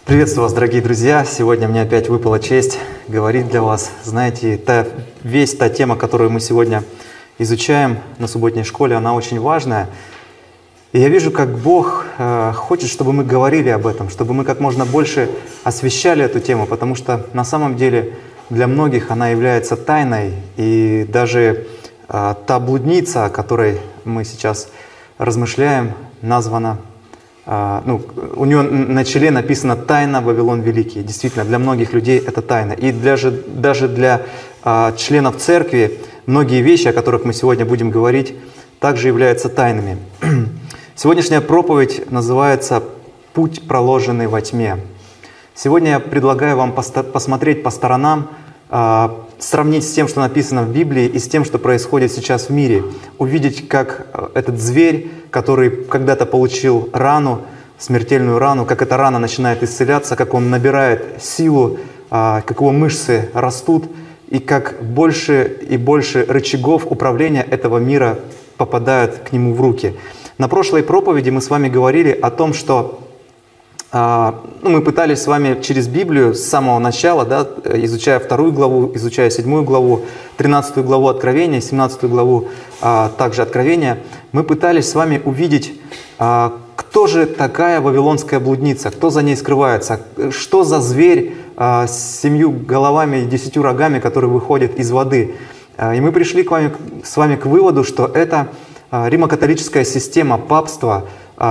Приветствую вас, дорогие друзья! Сегодня мне опять выпала честь говорить для вас. Знаете, та тема, которую мы сегодня изучаем на субботней школе, она очень важная. И я вижу, как Бог хочет, чтобы мы говорили об этом, чтобы мы как можно больше освещали эту тему, потому что на самом деле для многих она является тайной. И даже та блудница, о которой мы сейчас размышляем, названа у нее на челе написано «Тайна Вавилон Великий». Действительно, для многих людей это тайна. И даже для членов церкви многие вещи, о которых мы сегодня будем говорить, также являются тайнами. Сегодняшняя проповедь называется «Путь, проложенный во тьме». Сегодня я предлагаю вам посмотреть по сторонам, сравнить с тем, что написано в Библии, и с тем, что происходит сейчас в мире. Увидеть, как этот зверь, который когда-то получил рану, смертельную рану, как эта рана начинает исцеляться, как он набирает силу, как его мышцы растут, и как больше и больше рычагов управления этого мира попадают к нему в руки. На прошлой проповеди мы с вами говорили о том, что мы пытались с вами через Библию с самого начала, изучая 2 главу, изучая 7 главу, 13 главу Откровения, 17 главу также Откровения, мы пытались с вами увидеть, кто же такая вавилонская блудница, кто за ней скрывается, что за зверь с 7 головами и 10 рогами, который выходит из воды. И мы пришли с вами к выводу, что это римо-католическая система папства,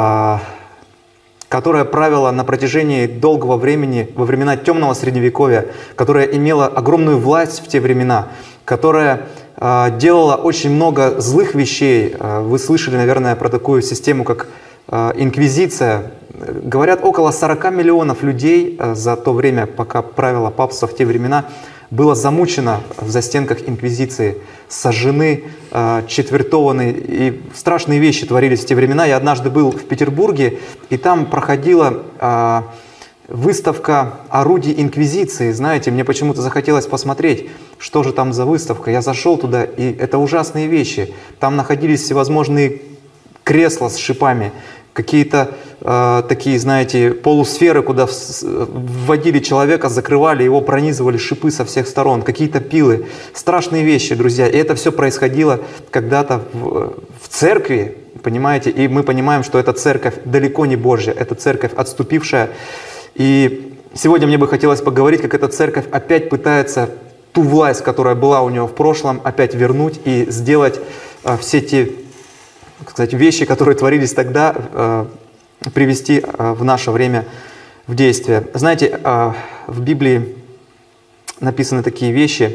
которая правила на протяжении долгого времени, во времена темного средневековья, которая имела огромную власть в те времена, которая делала очень много злых вещей. Вы слышали, наверное, про такую систему, как инквизиция. Говорят, около 40 миллионов людей за то время, пока правило папство в те времена, было замучено в застенках инквизиции, сожжены, четвертованы, и страшные вещи творились в те времена. Я однажды был в Петербурге, и там проходила выставка орудий инквизиции. Знаете, мне почему-то захотелось посмотреть, что же там за выставка. Я зашел туда, и это ужасные вещи. Там находились всевозможные кресла с шипами, какие-то такие, знаете, полусферы, куда вводили человека, закрывали его, пронизывали шипы со всех сторон, какие-то пилы. Страшные вещи, друзья. И это все происходило когда-то в церкви, понимаете? И мы понимаем, что эта церковь далеко не Божья, это церковь отступившая. И сегодня мне бы хотелось поговорить, как эта церковь опять пытается ту власть, которая была у нее в прошлом, опять вернуть и сделать все те, кстати, вещи, которые творились тогда, привести в наше время в действие. Знаете, в Библии написаны такие вещи,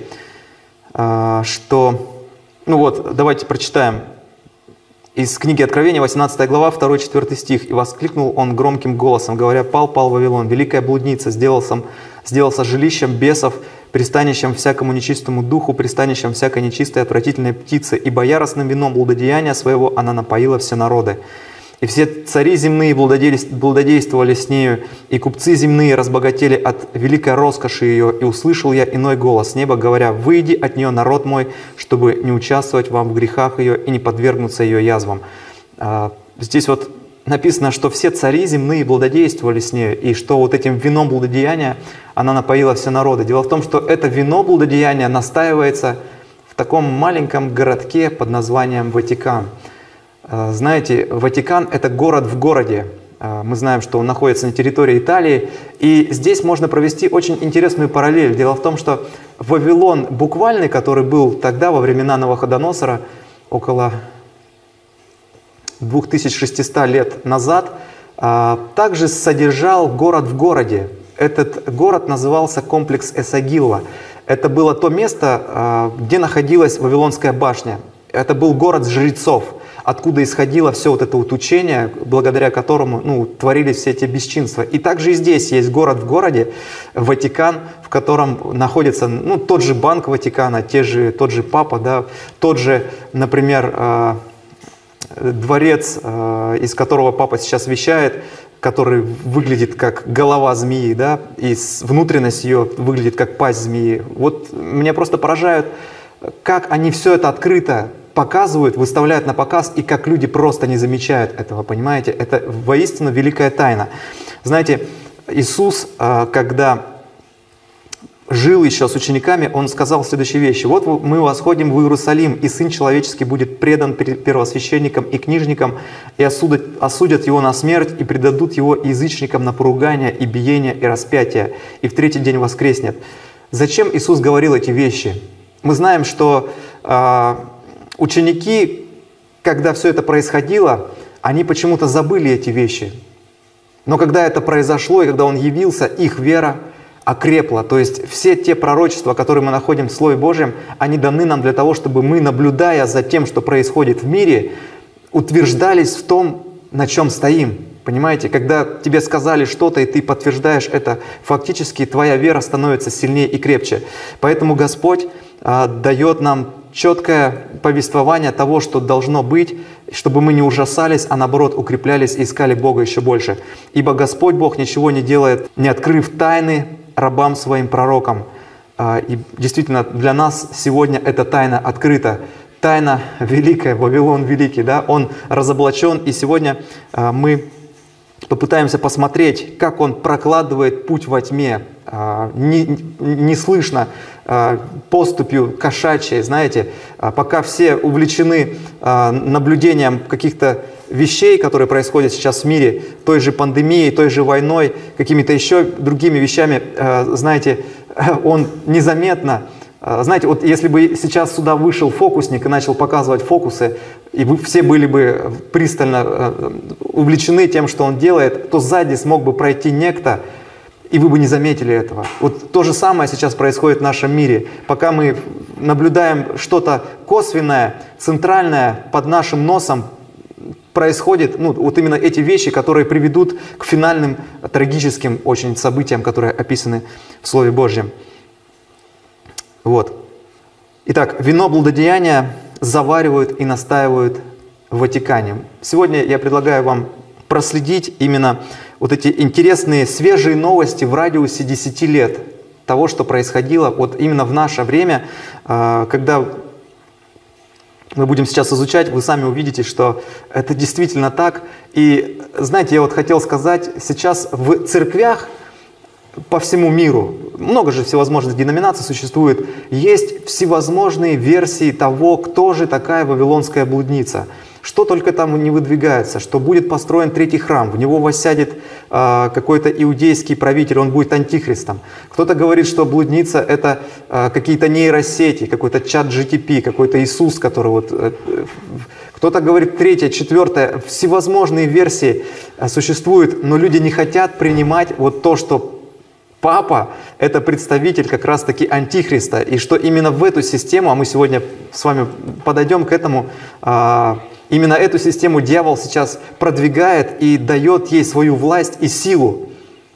что... давайте прочитаем из книги Откровения, 18 глава, 2-4 стих. «И воскликнул он громким голосом, говоря: пал Вавилон, великая блудница, сделался жилищем бесов, пристанищем всякому нечистому духу, пристанищем всякой нечистой отвратительной птицы, ибо яростным вином блудодеяния своего она напоила все народы. И все цари земные блудодействовали с нею, и купцы земные разбогатели от великой роскоши ее. И услышал я иной голос с неба, говоря: выйди от нее, народ мой, чтобы не участвовать вам в грехах ее и не подвергнуться ее язвам». Здесь вот написано, что все цари земные блудодействовали с нею, и что вот этим вином блудодеяния она напоила все народы. Дело в том, что это вино блудодеяния настаивается в таком маленьком городке под названием Ватикан. Знаете, Ватикан — это город в городе. Мы знаем, что он находится на территории Италии. И здесь можно провести очень интересную параллель. Дело в том, что Вавилон буквальный, который был тогда, во времена Навуходоносора, около 2600 лет назад, также содержал город в городе. Этот город назывался комплекс Эсагилла. Это было то место, где находилась Вавилонская башня. Это был город жрецов, откуда исходило все вот это вот учение, благодаря которому творились все эти бесчинства. И также и здесь есть город в городе, Ватикан, в котором находится тот же банк Ватикана, тот же папа, тот же, например, дворец, из которого папа сейчас вещает, который выглядит как голова змеи, и внутренность ее выглядит как пасть змеи. Вот меня просто поражают, как они все это открыто показывают, выставляют на показ, и как люди просто не замечают этого, понимаете? Это воистину великая тайна. Знаете, Иисус, когда жил еще с учениками, Он сказал следующие вещи. «Вот мы восходим в Иерусалим, и Сын Человеческий будет предан первосвященникам и книжникам, и осудят Его на смерть, и предадут Его язычникам на поругание, и биение, и распятие, и в третий день воскреснет». Зачем Иисус говорил эти вещи? Мы знаем, что ученики, когда все это происходило, они почему-то забыли эти вещи. Но когда это произошло, и когда Он явился, их вера окрепла. То есть все те пророчества, которые мы находим в Слове Божьем, они даны нам для того, чтобы мы, наблюдая за тем, что происходит в мире, утверждались в том, на чем стоим. Понимаете, когда тебе сказали что-то, и ты подтверждаешь это, фактически твоя вера становится сильнее и крепче. Поэтому Господь дает нам четкое повествование того, что должно быть, чтобы мы не ужасались, а наоборот укреплялись и искали Бога еще больше. Ибо Господь Бог ничего не делает, не открыв тайны рабам своим пророкам. И действительно, для нас сегодня эта тайна открыта. Тайна великая, Вавилон великий, да? Он разоблачен, и сегодня мы попытаемся посмотреть, как он прокладывает путь во тьме, не слышно поступью кошачьей, знаете, пока все увлечены наблюдением каких-то вещей, которые происходят сейчас в мире, той же пандемией, той же войной, какими-то еще другими вещами, знаете, он незаметно. Знаете, вот если бы сейчас сюда вышел фокусник и начал показывать фокусы, и вы все были бы пристально увлечены тем, что он делает, то сзади смог бы пройти некто, и вы бы не заметили этого. Вот то же самое сейчас происходит в нашем мире. Пока мы наблюдаем что-то косвенное, центральное под нашим носом, происходит, ну, вот именно эти вещи, которые приведут к финальным трагическим очень событиям, которые описаны в Слове Божьем. Вот. Итак, вино блудодеяния заваривают и настаивают в Ватикане. Сегодня я предлагаю вам проследить именно вот эти интересные, свежие новости в радиусе 10 лет того, что происходило вот именно в наше время, когда мы будем сейчас изучать, вы сами увидите, что это действительно так. И знаете, я вот хотел сказать, сейчас в церквях по всему миру, много же всевозможных деноминаций существует, есть всевозможные версии того, кто же такая вавилонская блудница. Что только там не выдвигается, что будет построен третий храм, в него воссядет какой-то иудейский правитель, он будет антихристом. Кто-то говорит, что блудница — это какие-то нейросети, какой-то чат GTP, какой-то Иисус, который вот... Кто-то говорит третье, четвертое, всевозможные версии существуют, но люди не хотят принимать вот то, что Папа — это представитель как раз-таки антихриста, и что именно в эту систему, а мы сегодня с вами подойдем к этому, именно эту систему дьявол сейчас продвигает и дает ей свою власть и силу.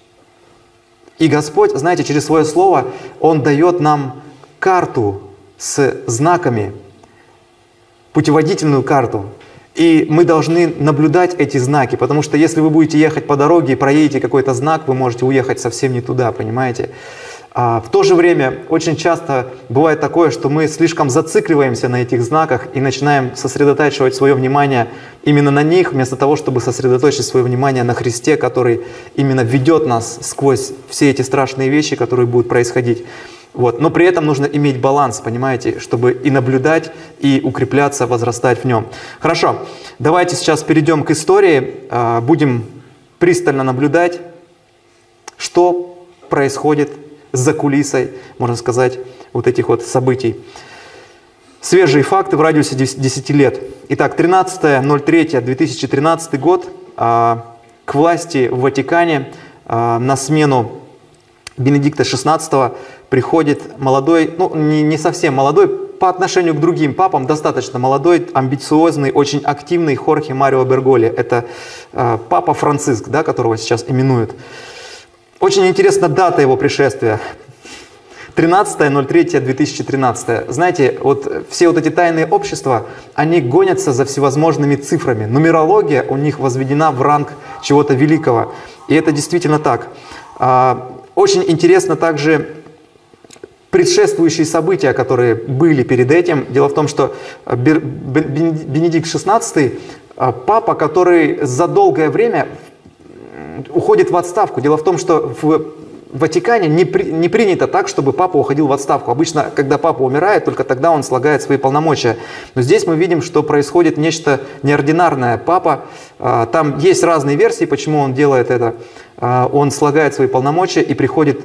И Господь, знаете, через свое слово, Он дает нам карту с знаками, путеводительную карту. И мы должны наблюдать эти знаки, потому что если вы будете ехать по дороге и проедете какой-то знак, вы можете уехать совсем не туда, понимаете? В то же время очень часто бывает такое, что мы слишком зацикливаемся на этих знаках и начинаем сосредотачивать свое внимание именно на них, вместо того, чтобы сосредоточить свое внимание на Христе, который именно ведет нас сквозь все эти страшные вещи, которые будут происходить. Вот. Но при этом нужно иметь баланс, понимаете, чтобы и наблюдать, и укрепляться, возрастать в нем. Хорошо, давайте сейчас перейдем к истории, будем пристально наблюдать, что происходит за кулисой, можно сказать, вот этих вот событий. Свежие факты в радиусе 10 лет. Итак, 13.03.2013 год к власти в Ватикане на смену Бенедикта XVI приходит молодой, ну не совсем молодой, по отношению к другим папам достаточно молодой, амбициозный, очень активный Хорхе Марио Берголи. Это папа Франциск, да, которого сейчас именуют. Очень интересна дата его пришествия. 13.03.2013. Знаете, вот все вот эти тайные общества, они гонятся за всевозможными цифрами. Нумерология у них возведена в ранг чего-то великого. И это действительно так. Очень интересно также предшествующие события, которые были перед этим. Дело в том, что Бенедикт XVI, папа, который за долгое время уходит в отставку. Дело в том, что в Ватикане не принято так, чтобы папа уходил в отставку. Обычно, когда папа умирает, только тогда он слагает свои полномочия. Но здесь мы видим, что происходит нечто неординарное. Папа, там есть разные версии, почему он делает это. Он слагает свои полномочия, и приходит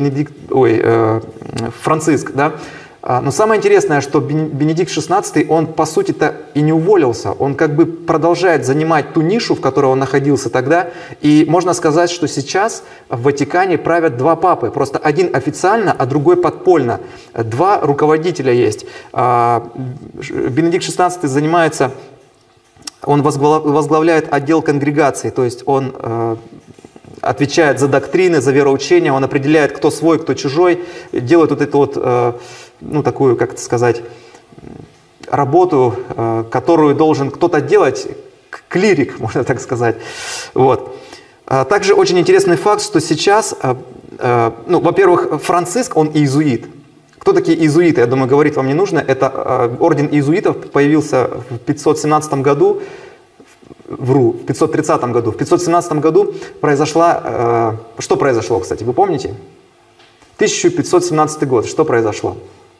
Франциск. Да? Но самое интересное, что Бенедикт XVI, он по сути-то и не уволился. Он как бы продолжает занимать ту нишу, в которой он находился тогда. И можно сказать, что сейчас в Ватикане правят два папы. Просто один официально, а другой подпольно. Два руководителя есть. Бенедикт XVI занимается, он возглавляет отдел конгрегации, то есть он отвечает за доктрины, за вероучения, он определяет, кто свой, кто чужой, делает вот эту вот, ну, такую, как это сказать, работу, которую должен кто-то делать, клирик, можно так сказать. Вот. Также очень интересный факт, что сейчас, ну, во-первых, Франциск, он иезуит. Кто такие иезуиты? Я думаю, говорить вам не нужно. Это орден иезуитов появился в 517 году, в 530 году. В 517 году произошла... Что произошло, кстати, вы помните? 1517 год. Что произошло?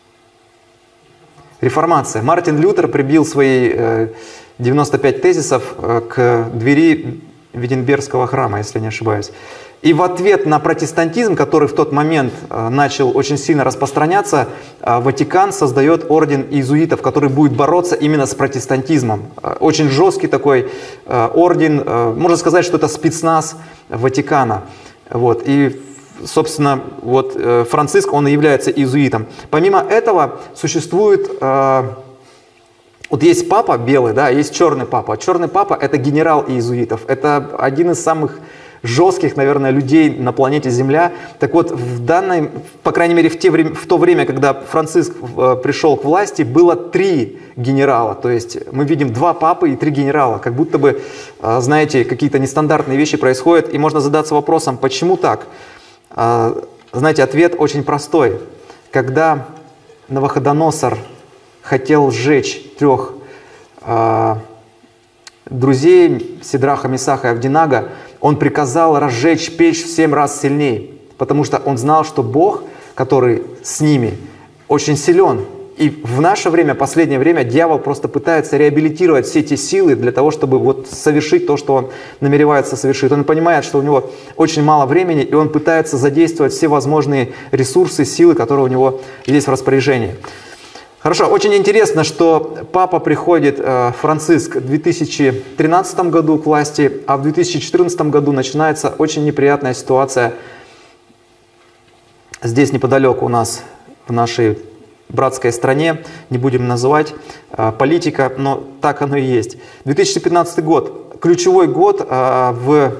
Реформация. Мартин Лютер прибил свои 95 тезисов к двери Виттенбергского храма, если не ошибаюсь. И в ответ на протестантизм, который в тот момент начал очень сильно распространяться, Ватикан создает орден иезуитов, который будет бороться именно с протестантизмом. Очень жесткий такой орден, можно сказать, что это спецназ Ватикана. Вот. И, собственно, вот Франциск, он и является иезуитом. Помимо этого существует... Вот есть папа белый, да, есть черный папа. Черный папа — это генерал иезуитов. Это один из самых жестких, наверное, людей на планете Земля. Так вот, в данной, по крайней мере, в то время, когда Франциск пришел к власти, было 3 генерала. То есть мы видим 2 папы и 3 генерала. Как будто бы, знаете, какие-то нестандартные вещи происходят. И можно задаться вопросом, почему так? Знаете, ответ очень простой. Когда Навуходоносор хотел сжечь 3 друзей Сидраха, Месаха и Авдинага, он приказал разжечь печь в 7 раз сильнее, потому что он знал, что Бог, который с ними, очень силен. И в наше время, последнее время, дьявол просто пытается реабилитировать все эти силы для того, чтобы вот совершить то, что он намеревается совершить. Он понимает, что у него очень мало времени, и он пытается задействовать все возможные ресурсы, силы, которые у него есть в распоряжении. Хорошо, очень интересно, что папа приходит, Франциск, в 2013 году к власти, а в 2014 году начинается очень неприятная ситуация здесь неподалеку у нас, в нашей братской стране, не будем называть, политика, но так оно и есть. 2015 год, ключевой год в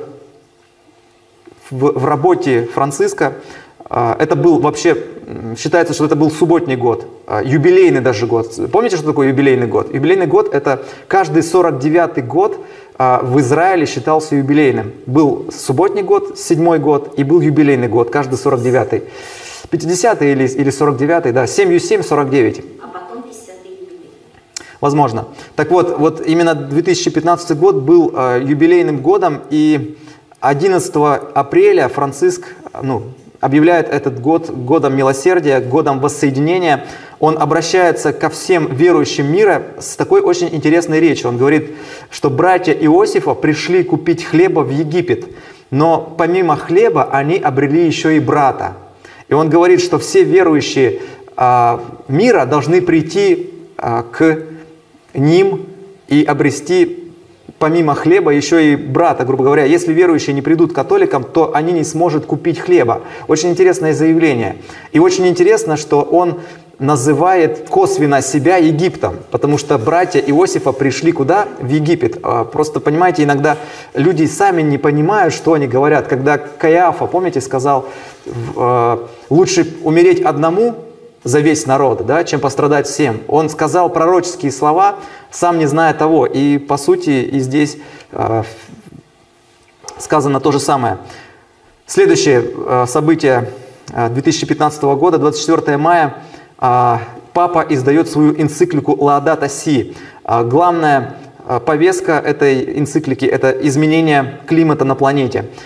работе Франциска. Это был вообще, считается, что это был субботний год, юбилейный даже год. Помните, что такое юбилейный год? Юбилейный год — это каждый 49-й год в Израиле считался юбилейным. Был субботний год, 7-й год, и был юбилейный год, каждый 49-й. 50-й или 49-й, да, 7 49. А потом 50-й юбилей. Возможно. Так вот именно 2015 год был юбилейным годом, и 11 апреля Франциск, объявляет этот год годом милосердия, годом воссоединения. Он обращается ко всем верующим мира с такой очень интересной речью. Он говорит, что братья Иосифа пришли купить хлеба в Египет, но помимо хлеба они обрели еще и брата. И он говорит, что все верующие мира должны прийти к ним и обрести помимо хлеба еще и брата, грубо говоря. Если верующие не придут к католикам, то они не смогут купить хлеба. Очень интересное заявление. И очень интересно, что он называет косвенно себя Египтом, потому что братья Иосифа пришли куда? В Египет. Просто, понимаете, иногда люди сами не понимают, что они говорят. Когда Каиафа, помните, сказал, лучше умереть одному за весь народ, да, чем пострадать всем. Он сказал пророческие слова, сам не зная того. И по сути и здесь сказано то же самое. Следующее событие 2015 года, 24 мая, папа издает свою энциклику «Лаудато Си». Главная повестка этой энциклики – это изменение климата на планете.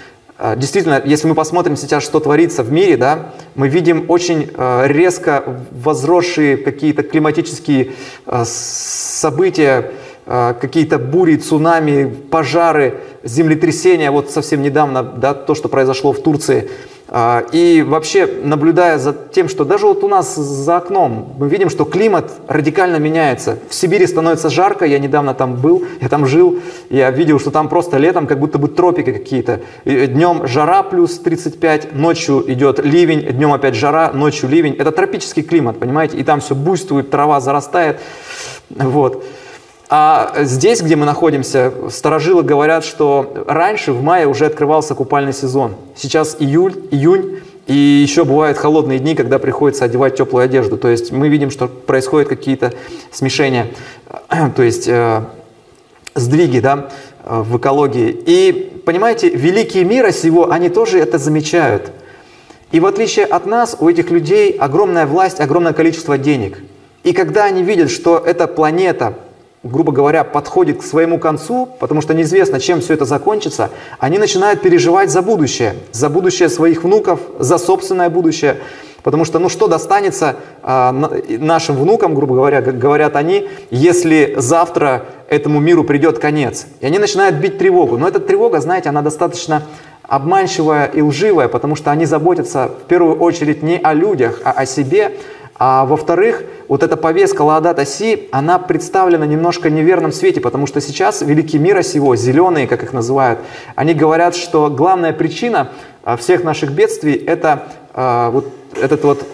Действительно, если мы посмотрим сейчас, что творится в мире, да, мы видим очень резко возросшие какие-то климатические события, какие-то бури, цунами, пожары, землетрясения. Вот совсем недавно, да, то, что произошло в Турции. И вообще, наблюдая за тем, что даже вот у нас за окном мы видим, что климат радикально меняется. В Сибири становится жарко, я недавно там был, я там жил, я видел, что там просто летом как будто бы тропики какие-то. Днем жара плюс 35, ночью идет ливень, днем опять жара, ночью ливень. Это тропический климат, понимаете, и там все буйствует, трава зарастает, вот. А здесь, где мы находимся, старожилы говорят, что раньше в мае уже открывался купальный сезон. Сейчас июнь, и еще бывают холодные дни, когда приходится одевать теплую одежду. То есть мы видим, что происходят какие-то смешения, то есть сдвиги, да, в экологии. И, понимаете, великие мира сего, они тоже это замечают. И в отличие от нас, у этих людей огромная власть, огромное количество денег. И когда они видят, что эта планета, грубо говоря, подходит к своему концу, потому что неизвестно, чем все это закончится, они начинают переживать за будущее своих внуков, за собственное будущее. Потому что, ну что достанется нашим внукам, грубо говоря, говорят они, если завтра этому миру придет конец. И они начинают бить тревогу. Но эта тревога, знаете, она достаточно обманчивая и лживая, потому что они заботятся в первую очередь не о людях, а о себе. А во-вторых, вот эта повестка Лаадат Си, она представлена немножко в неверном свете, потому что сейчас великие мира сего, зеленые, как их называют, они говорят, что главная причина всех наших бедствий – это вот этот вот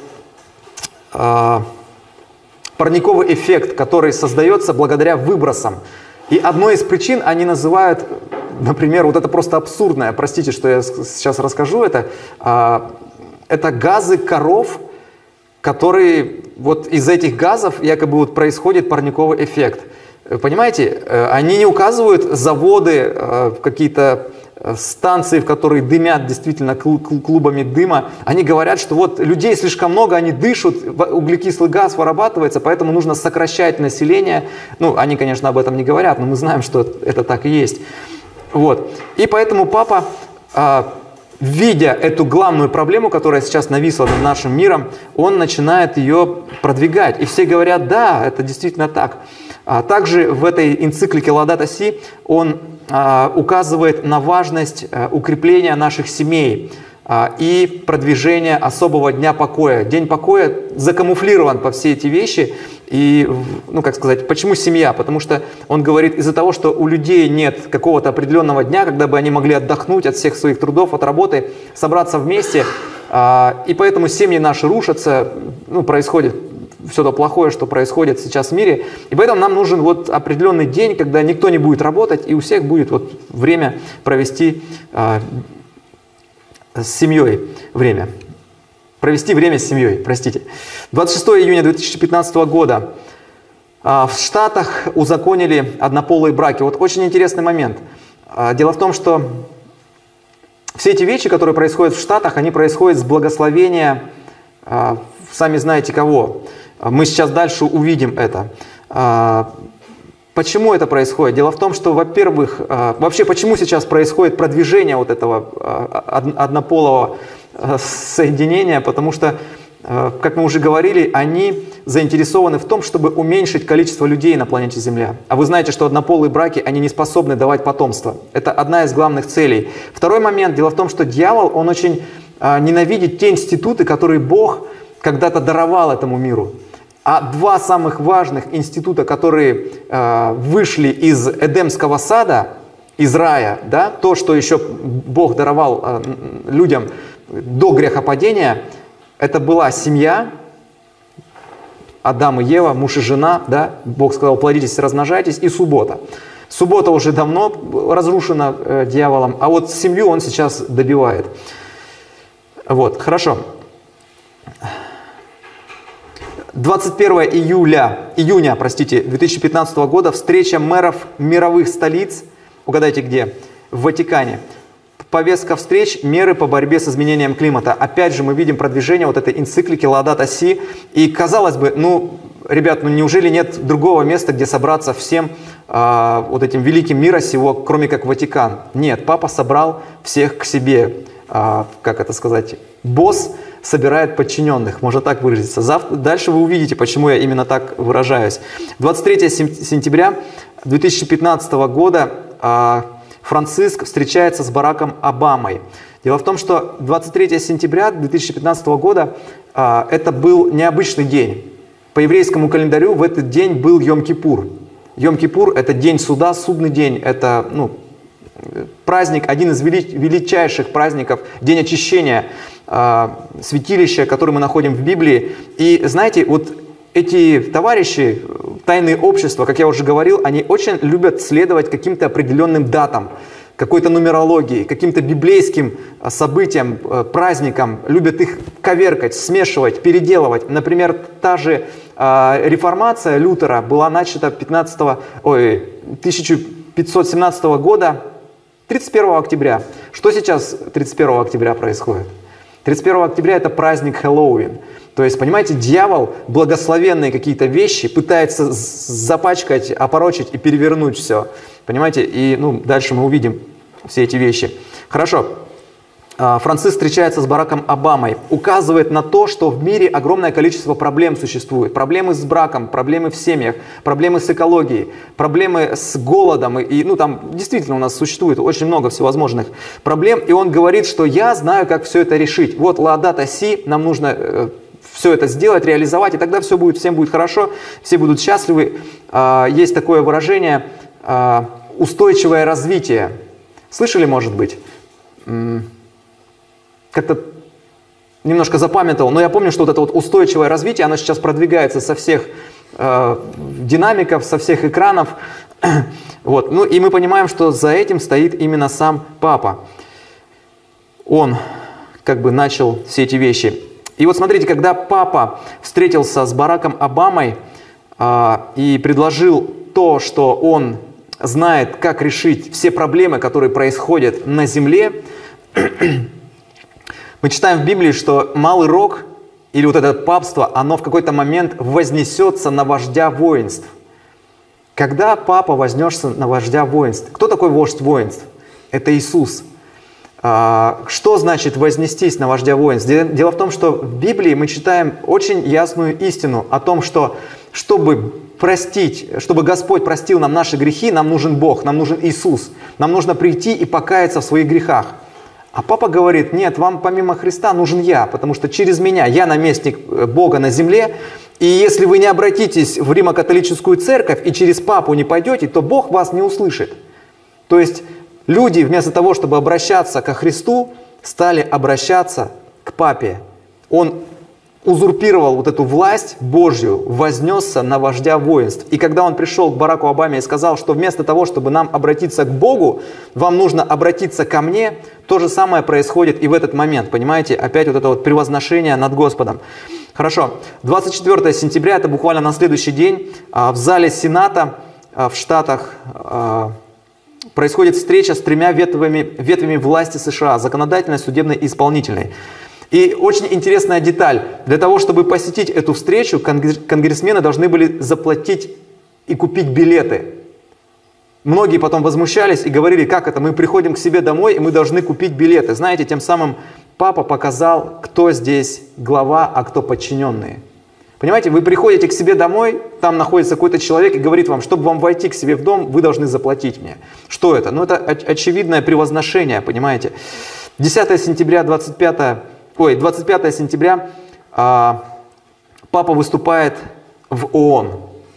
парниковый эффект, который создается благодаря выбросам. И одной из причин они называют, например, вот это просто абсурдное, простите, что я сейчас расскажу это газы коров, которые вот из этих газов якобы вот происходит парниковый эффект. Понимаете, они не указывают заводы, какие-то станции, в которые дымят действительно клубами дыма. Они говорят, что вот людей слишком много, они дышат, углекислый газ вырабатывается, поэтому нужно сокращать население. Ну, они, конечно, об этом не говорят, но мы знаем, что это так и есть. Вот. И поэтому папа, видя эту главную проблему, которая сейчас нависла над нашим миром, он начинает ее продвигать. И все говорят, да, это действительно так. Также в этой энциклике Лаадат Си он указывает на важность укрепления наших семей и продвижения особого дня покоя. День покоя закамуфлирован по все эти вещи. И, ну, как сказать, почему семья? Потому что он говорит, из-за того, что у людей нет какого-то определенного дня, когда бы они могли отдохнуть от всех своих трудов, от работы, собраться вместе, и поэтому семьи наши рушатся, ну, происходит все то плохое, что происходит сейчас в мире. И поэтому нам нужен вот определенный день, когда никто не будет работать, и у всех будет вот время провести с семьей время. Провести время с семьей, простите. 26 июня 2015 года в Штатах узаконили однополые браки. Вот очень интересный момент. Дело в том, что все эти вещи, которые происходят в Штатах, они происходят с благословения, сами знаете кого. Мы сейчас дальше увидим это. Почему это происходит? Дело в том, что, во-первых, вообще почему сейчас происходит продвижение вот этого однополого соединения? Потому что, как мы уже говорили, они заинтересованы в том, чтобы уменьшить количество людей на планете Земля. А вы знаете, что однополые браки, они не способны давать потомство. Это одна из главных целей. Второй момент. Дело в том, что дьявол, он очень ненавидит те институты, которые Бог когда-то даровал этому миру. А два самых важных института, которые вышли из Эдемского сада, из рая, да, то, что еще Бог даровал людям до грехопадения, это была семья, Адам и Ева, муж и жена, да, Бог сказал, плодитесь, размножайтесь, и суббота. Суббота уже давно разрушена дьяволом, а вот семью он сейчас добивает. Вот, хорошо. 21 июня 2015 года встреча мэров мировых столиц, угадайте где, в Ватикане. Повестка встреч, меры по борьбе с изменением климата. Опять же мы видим продвижение вот этой энциклики Лаадат Си. И казалось бы, ну, ребят, ну неужели нет другого места, где собраться всем вот этим великим мира сего, кроме как Ватикан. Нет, папа собрал всех к себе. Как это сказать? Босс собирает подчиненных, можно так выразиться. Дальше вы увидите, почему я именно так выражаюсь. 23 сентября 2015 года Франциск встречается с Бараком Обамой. Дело в том, что 23 сентября 2015 года это был необычный день. По еврейскому календарю в этот день был Йом-Кипур. Йом-Кипур – это день суда, судный день, это праздник, один из величайших праздников, день очищения святилища, который мы находим в Библии. И знаете, вот эти товарищи, тайные общества, как я уже говорил, они очень любят следовать каким-то определенным датам, какой-то нумерологии, каким-то библейским событиям, праздникам, любят их коверкать, смешивать, переделывать. Например, та же реформация Лютера была начата 1517 года, 31 октября. Что сейчас 31 октября происходит? 31 октября это праздник Хэллоуин. То есть, понимаете, дьявол благословенные какие-то вещи пытается запачкать, опорочить и перевернуть все. Понимаете? И дальше мы увидим все эти вещи. Хорошо. Франциск встречается с Бараком Обамой, указывает на то, что в мире огромное количество проблем существует. Проблемы с браком, проблемы в семьях, проблемы с экологией, проблемы с голодом. И там действительно у нас существует очень много всевозможных проблем. И он говорит, что я знаю, как все это решить. Вот Лаодата Си, нам нужно все это сделать, реализовать, и тогда всем будет хорошо, все будут счастливы. Есть такое выражение «устойчивое развитие». Слышали, может быть? Как-то немножко запамятовал, но я помню, что вот это вот устойчивое развитие, оно сейчас продвигается со всех динамиков, со всех экранов. Вот. И мы понимаем, что за этим стоит именно сам папа. Он как бы начал все эти вещи. И вот смотрите, когда папа встретился с Бараком Обамой и предложил то, что он знает, как решить все проблемы, которые происходят на земле, мы читаем в Библии, что Малый Рог, или вот это папство, оно в какой-то момент вознесется на вождя воинств. Когда папа вознесся на вождя воинств? Кто такой вождь воинств? Это Иисус. Что значит вознестись на вождя воинств? Дело в том, что в Библии мы читаем очень ясную истину о том, что чтобы простить, чтобы Господь простил нам наши грехи, нам нужен Бог, нам нужен Иисус. Нам нужно прийти и покаяться в своих грехах. А папа говорит: нет, вам помимо Христа нужен я, потому что через меня, я наместник Бога на земле, и если вы не обратитесь в Римо-католическую церковь и через папу не пойдете, то Бог вас не услышит. То есть люди вместо того, чтобы обращаться ко Христу, стали обращаться к папе. Он узурпировал вот эту власть Божью, вознесся на вождя воинств. И когда он пришел к Бараку Обаме и сказал, что вместо того, чтобы нам обратиться к Богу, вам нужно обратиться ко мне, то же самое происходит и в этот момент. Понимаете? Опять вот это вот превозношение над Господом. Хорошо. 24 сентября, это буквально на следующий день, в зале Сената в Штатах происходит встреча с тремя ветвями власти США: законодательной, судебной и исполнительной. И очень интересная деталь. Для того, чтобы посетить эту встречу, конгрессмены должны были заплатить и купить билеты. Многие потом возмущались и говорили: как это, мы приходим к себе домой и мы должны купить билеты. Знаете, тем самым папа показал, кто здесь глава, а кто подчиненные. Понимаете, вы приходите к себе домой, там находится какой-то человек и говорит вам: чтобы вам войти к себе в дом, вы должны заплатить мне. Что это? Это очевидное превозношение, понимаете. 25 сентября папа выступает в ООН,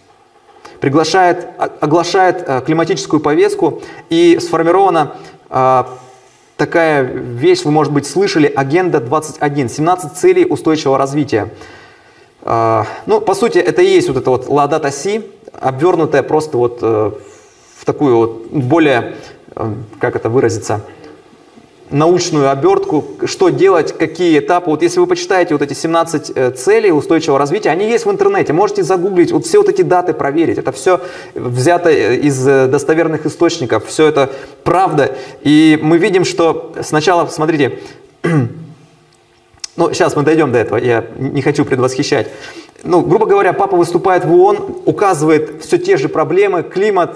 оглашает климатическую повестку, и сформирована такая вещь, вы, может быть, слышали, Агenda 21, 17 целей устойчивого развития. По сути, это и есть вот это вот Лаодата Си, обвернутая просто вот в такую вот более, как это выразиться, научную обертку, что делать, какие этапы. Вот если вы почитаете вот эти 17 целей устойчивого развития, они есть в интернете, можете загуглить, вот все вот эти даты проверить. Это все взято из достоверных источников, все это правда. И мы видим, что сначала, смотрите, Ну, сейчас мы дойдем до этого, я не хочу предвосхищать. Ну, грубо говоря, папа выступает в ООН, указывает все те же проблемы, климат,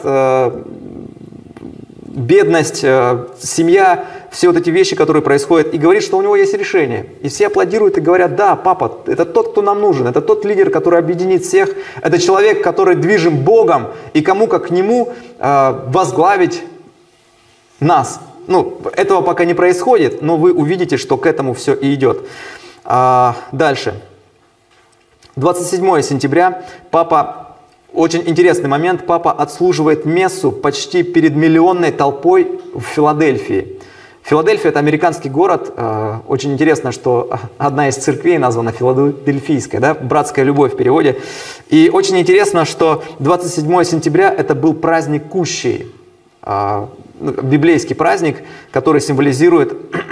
бедность, семья, все вот эти вещи, которые происходят, и говорит, что у него есть решение. И все аплодируют и говорят: да, папа, это тот, кто нам нужен, это тот лидер, который объединит всех, это человек, который движим Богом, и кому как к нему возглавить нас. Ну, этого пока не происходит, но вы увидите, что к этому все и идет. Дальше. 27 сентября папа, очень интересный момент, папа отслуживает мессу почти перед миллионной толпой в Филадельфии. Филадельфия — это американский город. Очень интересно, что одна из церквей названа Филадельфийская, да? Братская любовь в переводе. И очень интересно, что 27 сентября это был праздник Кущей. Библейский праздник, который символизирует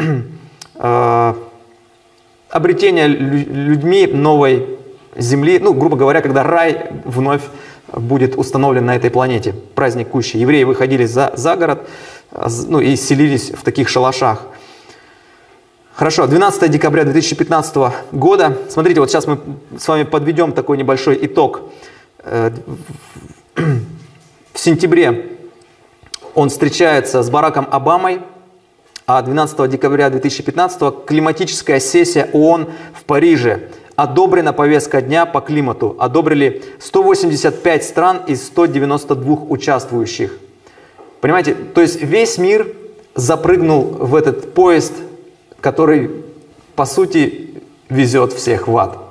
обретение людьми новой земли, ну, грубо говоря, когда рай вновь будет установлен на этой планете. Праздник Кущи. Евреи выходили за город, ну, и селились в таких шалашах. Хорошо, 12 декабря 2015 года. Смотрите, вот сейчас мы с вами подведем такой небольшой итог. В сентябре он встречается с Бараком Обамой, а 12 декабря 2015 климатическая сессия ООН в Париже. Одобрена повестка дня по климату. Одобрили 185 стран из 192 участвующих. Понимаете, то есть весь мир запрыгнул в этот поезд, который, по сути, везет всех в ад.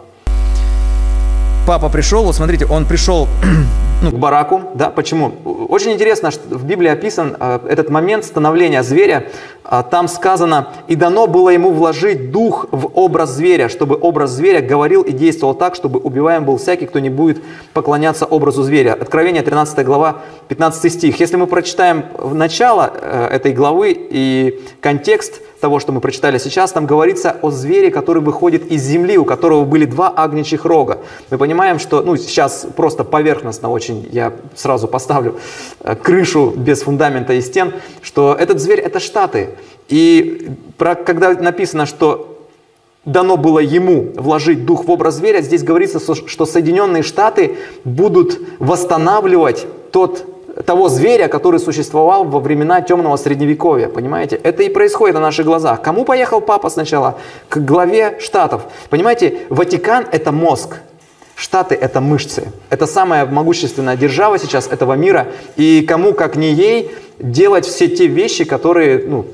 Папа пришел, вот смотрите, он пришел к Бараку, да, почему? Очень интересно, что в Библии описан этот момент становления зверя. Там сказано: «И дано было ему вложить дух в образ зверя, чтобы образ зверя говорил и действовал так, чтобы убиваем был всякий, кто не будет поклоняться образу зверя». Откровение, 13 глава, 15 стих. Если мы прочитаем начало этой главы и контекст того, что мы прочитали сейчас, там говорится о звере, который выходит из земли, у которого были два агничьих рога. Мы понимаем, что, ну, сейчас просто поверхностно очень я сразу поставлю крышу без фундамента и стен, что этот зверь — это Штаты. И когда написано, что дано было ему вложить дух в образ зверя, здесь говорится, что Соединенные Штаты будут восстанавливать того зверя, который существовал во времена темного средневековья, понимаете? Это и происходит на наших глазах. Кому поехал папа сначала? К главе Штатов. Понимаете, Ватикан — это мозг, Штаты — это мышцы. Это самая могущественная держава сейчас этого мира. И кому, как не ей, делать все те вещи, которые, ну,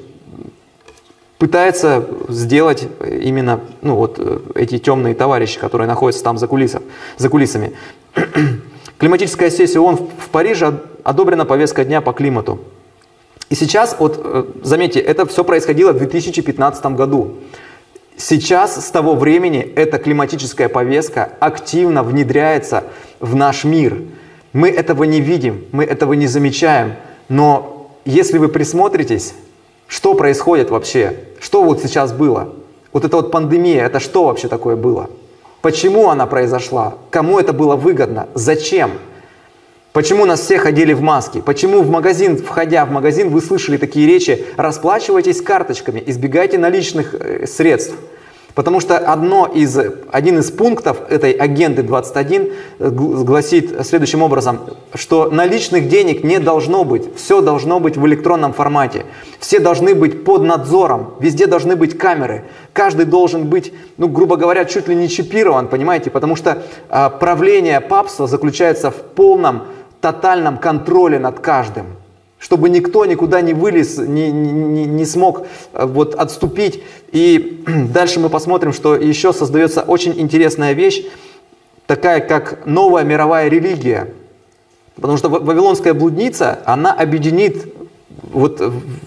пытаются сделать именно, ну, вот эти темные товарищи, которые находятся там за кулисами. Климатическая сессия ООН в Париже, одобрена повестка дня по климату. И сейчас, вот заметьте, это все происходило в 2015 году. Сейчас, с того времени, эта климатическая повестка активно внедряется в наш мир. Мы этого не видим, мы этого не замечаем. Но если вы присмотритесь, что происходит вообще? Что вот сейчас было? Вот эта вот пандемия, это что вообще такое было? Почему она произошла? Кому это было выгодно? Зачем? Почему нас все ходили в маске? Почему в магазин, входя в магазин, вы слышали такие речи: расплачивайтесь карточками, избегайте наличных средств? Потому что один из пунктов этой агенды 21 гласит следующим образом, что наличных денег не должно быть, все должно быть в электронном формате, все должны быть под надзором, везде должны быть камеры, каждый должен быть, ну, грубо говоря, чуть ли не чипирован, понимаете, потому что правление папства заключается в полном, тотальном контроле над каждым. Чтобы никто никуда не вылез, не смог вот отступить. И дальше мы посмотрим, что еще создается очень интересная вещь, такая как новая мировая религия. Потому что вавилонская блудница, она объединит вот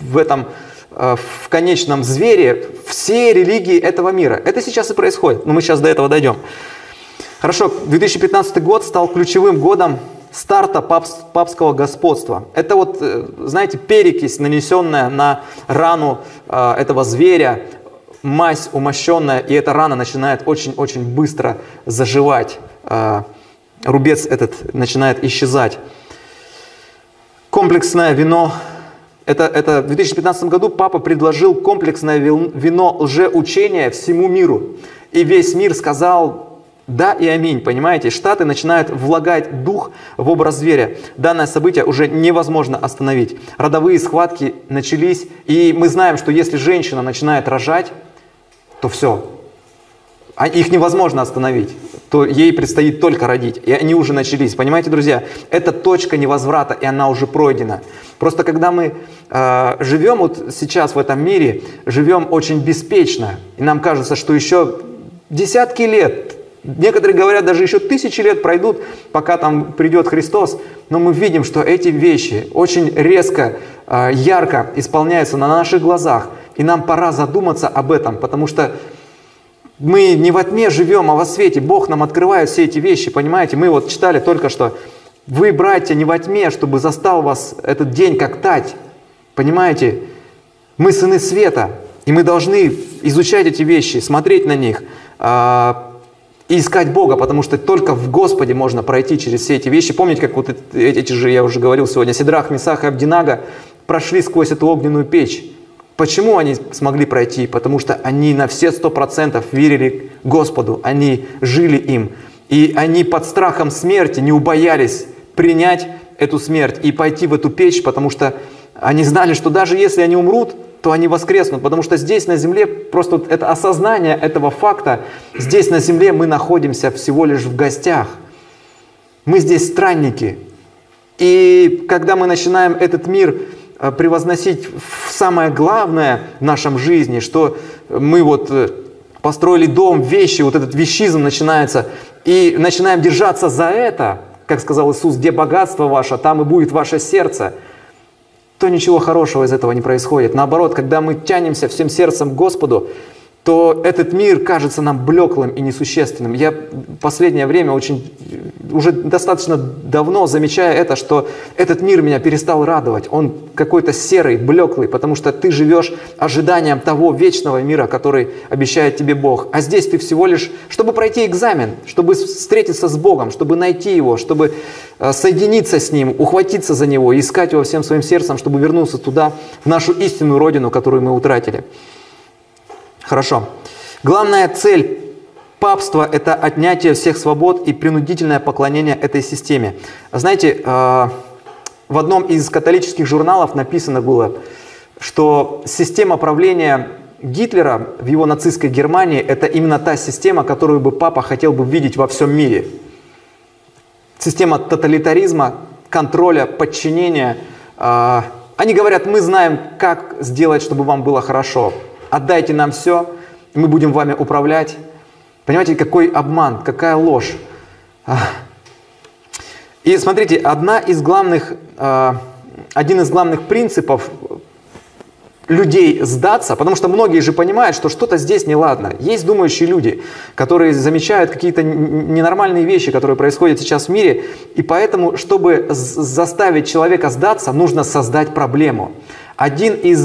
в конечном звере все религии этого мира. Это сейчас и происходит, но мы сейчас до этого дойдем. Хорошо, 2015 год стал ключевым годом старта папского господства. Это вот, знаете, перекись, нанесенная на рану этого зверя, мазь умощенная, и эта рана начинает очень-очень быстро заживать. Рубец этот начинает исчезать. Комплексное вино Это в 2015 году папа предложил комплексное вино лжеучения всему миру. И весь мир сказал да и аминь, понимаете? Штаты начинают влагать дух в образ зверя. Данное событие уже невозможно остановить. Родовые схватки начались, и мы знаем, что если женщина начинает рожать, то все. Их невозможно остановить, то ей предстоит только родить. И они уже начались. Понимаете, друзья? Это точка невозврата, и она уже пройдена. Просто когда мы живем вот сейчас в этом мире, живем очень беспечно, и нам кажется, что еще десятки лет, некоторые говорят, даже еще 1000 лет пройдут, пока там придет Христос, но мы видим, что эти вещи очень резко, ярко исполняются на наших глазах, и нам пора задуматься об этом, потому что мы не во тьме живем, а во свете. Бог нам открывает все эти вещи, понимаете? Мы вот читали только что: «Вы, братья, не во тьме, чтобы застал вас этот день, как тать». Понимаете? Мы сыны света, и мы должны изучать эти вещи, смотреть на них, и искать Бога, потому что только в Господе можно пройти через все эти вещи. Помните, как вот эти же, я уже говорил сегодня, Сидрах, Месах и Абдинага прошли сквозь эту огненную печь. Почему они смогли пройти? Потому что они на все 100% верили Господу, они жили им. И они под страхом смерти не убоялись принять эту смерть и пойти в эту печь, потому что они знали, что даже если они умрут, то они воскреснут, потому что здесь на земле, просто вот это осознание этого факта, здесь на земле мы находимся всего лишь в гостях. Мы здесь странники. И когда мы начинаем этот мир превозносить в самое главное в нашем жизни, что мы вот построили дом, вещи, вот этот вещизм начинается, и начинаем держаться за это, как сказал Иисус: где богатство ваше, там и будет ваше сердце, то ничего хорошего из этого не происходит. Наоборот, когда мы тянемся всем сердцем к Господу, то этот мир кажется нам блеклым и несущественным. Я в последнее время уже достаточно давно замечаю это, что этот мир меня перестал радовать. Он какой-то серый, блеклый, потому что ты живешь ожиданием того вечного мира, который обещает тебе Бог. А здесь ты всего лишь, чтобы пройти экзамен, чтобы встретиться с Богом, чтобы найти Его, чтобы соединиться с Ним, ухватиться за Него, искать Его всем своим сердцем, чтобы вернуться туда, в нашу истинную родину, которую мы утратили. Хорошо. Главная цель папства – это отнятие всех свобод и принудительное поклонение этой системе. Знаете, в одном из католических журналов написано было, что система правления Гитлера в его нацистской Германии – это именно та система, которую бы папа хотел бы видеть во всем мире. Система тоталитаризма, контроля, подчинения. Они говорят: мы знаем, как сделать, чтобы вам было хорошо. Отдайте нам все, и мы будем вами управлять. Понимаете, какой обман, какая ложь. И смотрите, один из главных принципов людей сдаться, потому что многие же понимают, что что-то здесь неладно. Есть думающие люди, которые замечают какие-то ненормальные вещи, которые происходят сейчас в мире, и поэтому, чтобы заставить человека сдаться, нужно создать проблему. Один из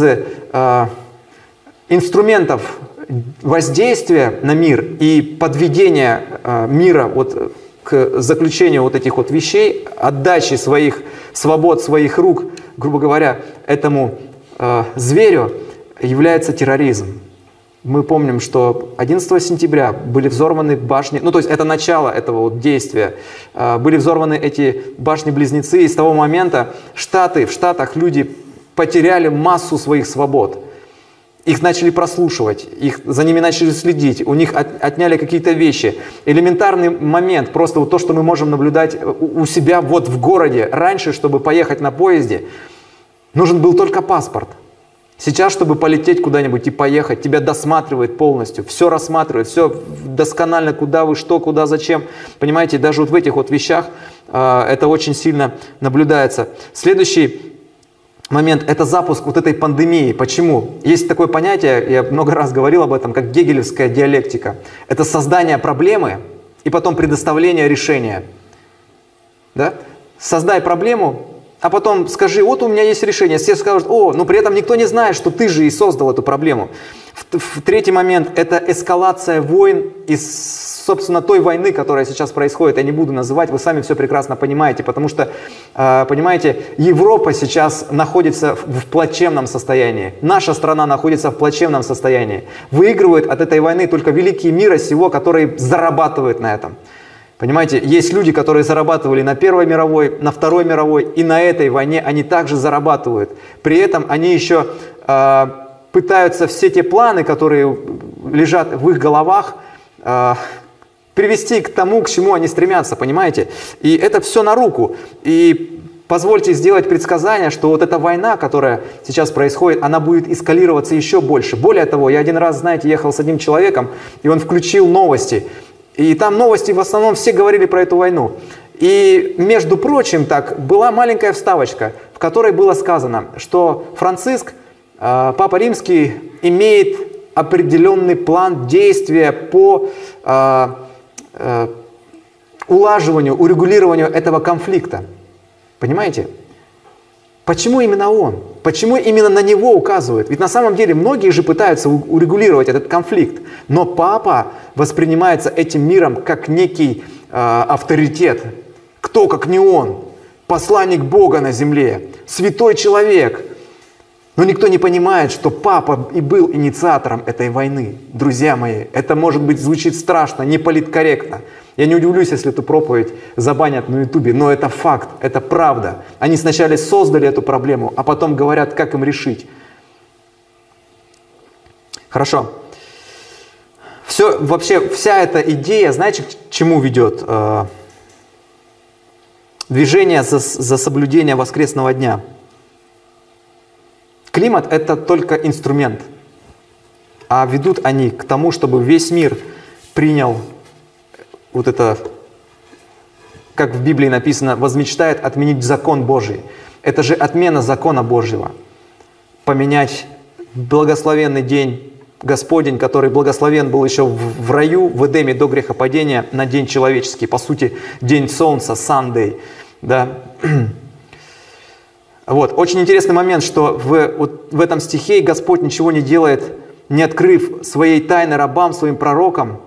инструментов воздействия на мир и подведения мира вот к заключению вот этих вот вещей, отдачи своих свобод, своих рук, грубо говоря, этому зверю, является терроризм. Мы помним, что 11 сентября были взорваны башни, ну то есть это начало этого вот действия, были взорваны эти башни-близнецы, и с того момента в Штатах люди потеряли массу своих свобод. Их начали прослушивать, за ними начали следить, у них отняли какие-то вещи. Элементарный момент, просто вот то, что мы можем наблюдать у себя вот в городе. Раньше, чтобы поехать на поезде, нужен был только паспорт. Сейчас, чтобы полететь куда-нибудь и поехать, тебя досматривает полностью, все рассматривает, все досконально, куда вы, что, куда, зачем. Понимаете, даже вот в этих вот вещах это очень сильно наблюдается. Следующий момент – это запуск вот этой пандемии. Почему? Есть такое понятие, я много раз говорил об этом, как гегелевская диалектика. Это создание проблемы и потом предоставление решения. Да? Создай проблему, а потом скажи: вот у меня есть решение. Все скажут: о, но при этом никто не знает, что ты же и создал эту проблему. Третий момент – это эскалация войн и собственно, той войны, которая сейчас происходит, я не буду называть, вы сами все прекрасно понимаете, потому что, понимаете, Европа сейчас находится в плачевном состоянии, наша страна находится в плачевном состоянии. Выигрывают от этой войны только великие мира сего, которые зарабатывают на этом. Понимаете, есть люди, которые зарабатывали на Первой мировой, на Второй мировой, и на этой войне они также зарабатывают. При этом они еще пытаются все те планы, которые лежат в их головах, привести к тому, к чему они стремятся, понимаете? И это все на руку. И позвольте сделать предсказание, что вот эта война, которая сейчас происходит, она будет эскалироваться еще больше. Более того, я один раз, знаете, ехал с одним человеком, и он включил новости. И там новости в основном все говорили про эту войну. И, между прочим, так, была маленькая вставочка, в которой было сказано, что Франциск, Папа Римский, имеет определенный план действия по улаживанию, урегулированию этого конфликта. Понимаете? Почему именно он? Почему именно на него указывают? Ведь на самом деле многие же пытаются урегулировать этот конфликт. Но папа воспринимается этим миром как некий авторитет. Кто, как не он? Посланник Бога на земле, святой человек. Но никто не понимает, что папа и был инициатором этой войны. Друзья мои, это, может быть, звучит страшно, не политкорректно. Я не удивлюсь, если эту проповедь забанят на Ютубе, но это факт, это правда. Они сначала создали эту проблему, а потом говорят, как им решить. Хорошо. Вообще, вся эта идея, знаете, к чему ведет? Движение за соблюдение воскресного дня. Климат – это только инструмент, а ведут они к тому, чтобы весь мир принял вот это, как в Библии написано, возмечтает отменить закон Божий. Это же отмена закона Божьего. Поменять благословенный день Господень, который благословен был еще в раю, в Эдеме до грехопадения, на день человеческий, по сути, день солнца, Sunday, да. Вот. Очень интересный момент, что в этом стихе Господь ничего не делает, не открыв своей тайны рабам, своим пророкам.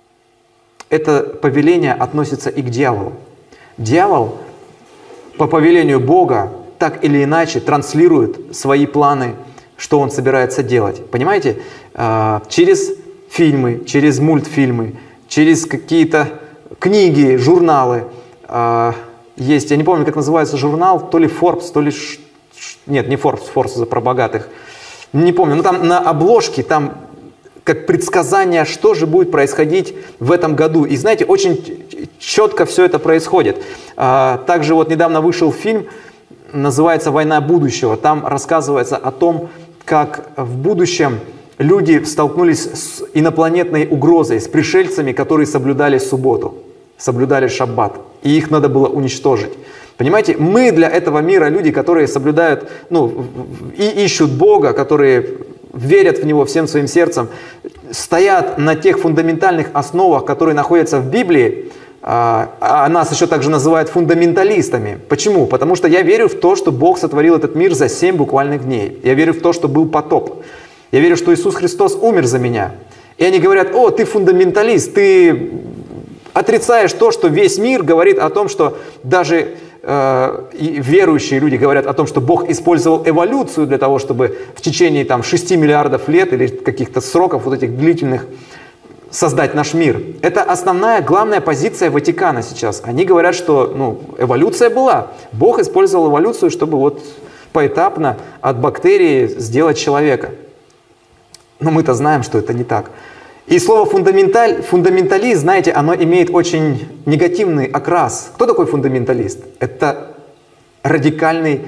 Это повеление относится и к дьяволу. Дьявол по повелению Бога так или иначе транслирует свои планы, что он собирается делать. Понимаете? Через фильмы, через мультфильмы, через какие-то книги, журналы. Есть, я не помню, как называется журнал, то ли Forbes, то ли... Нет, не Forbes, Forbes про богатых. Не помню, но там на обложке, там как предсказание, что же будет происходить в этом году. И знаете, очень четко все это происходит. Также вот недавно вышел фильм, называется «Война будущего». Там рассказывается о том, как в будущем люди столкнулись с инопланетной угрозой, с пришельцами, которые соблюдали субботу, соблюдали шаббат. И их надо было уничтожить. Понимаете, мы для этого мира люди, которые соблюдают, и ищут Бога, которые верят в Него всем своим сердцем, стоят на тех фундаментальных основах, которые находятся в Библии, а нас еще также называют фундаменталистами. Почему? Потому что я верю в то, что Бог сотворил этот мир за 7 буквальных дней. Я верю в то, что был потоп. Я верю, что Иисус Христос умер за меня. И они говорят: о, ты фундаменталист, ты отрицаешь то, что весь мир говорит о том, что даже верующие люди говорят о том, что Бог использовал эволюцию для того, чтобы в течение 6 миллиардов лет или каких-то сроков вот этих длительных создать наш мир. Это основная, главная позиция Ватикана сейчас. Они говорят, что эволюция была. Бог использовал эволюцию, чтобы вот поэтапно от бактерии сделать человека. Но мы-то знаем, что это не так. И слово фундаменталист, знаете, оно имеет очень негативный окрас. Кто такой фундаменталист? Это радикальный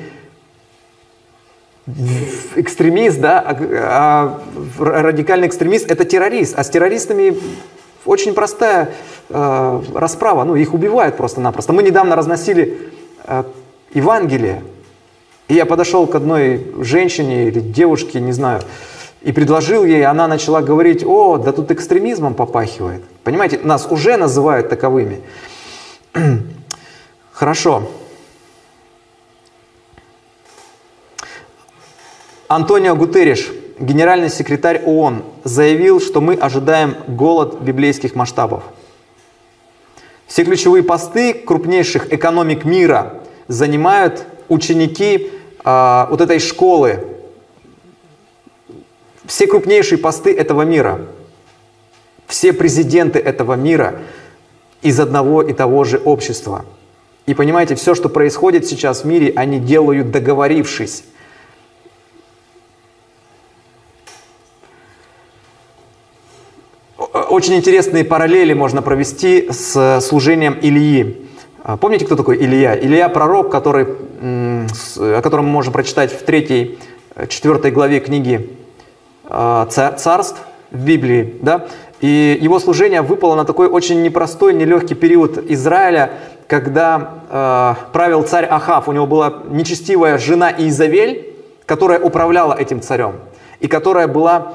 экстремист, да? А радикальный экстремист — это террорист. А с террористами очень простая расправа. Их убивают просто-напросто. Мы недавно разносили Евангелие. И я подошел к одной женщине или девушке, не знаю, и предложил ей, она начала говорить: о, да тут экстремизмом попахивает. Понимаете, нас уже называют таковыми. Хорошо. Антонио Гутерриш, генеральный секретарь ООН, заявил, что мы ожидаем голод библейских масштабов. Все ключевые посты крупнейших экономик мира занимают ученики вот этой школы. Все крупнейшие посты этого мира, все президенты этого мира из одного и того же общества. И понимаете, все, что происходит сейчас в мире, они делают, договорившись. Очень интересные параллели можно провести с служением Илии. Помните, кто такой Илия? Илия – пророк, о котором мы можем прочитать в 3-4 главе книги Царств в Библии. Да? И его служение выпало на такой очень непростой, нелегкий период Израиля, когда правил царь Ахав. У него была нечестивая жена Иезавель, которая управляла этим царем, и которая была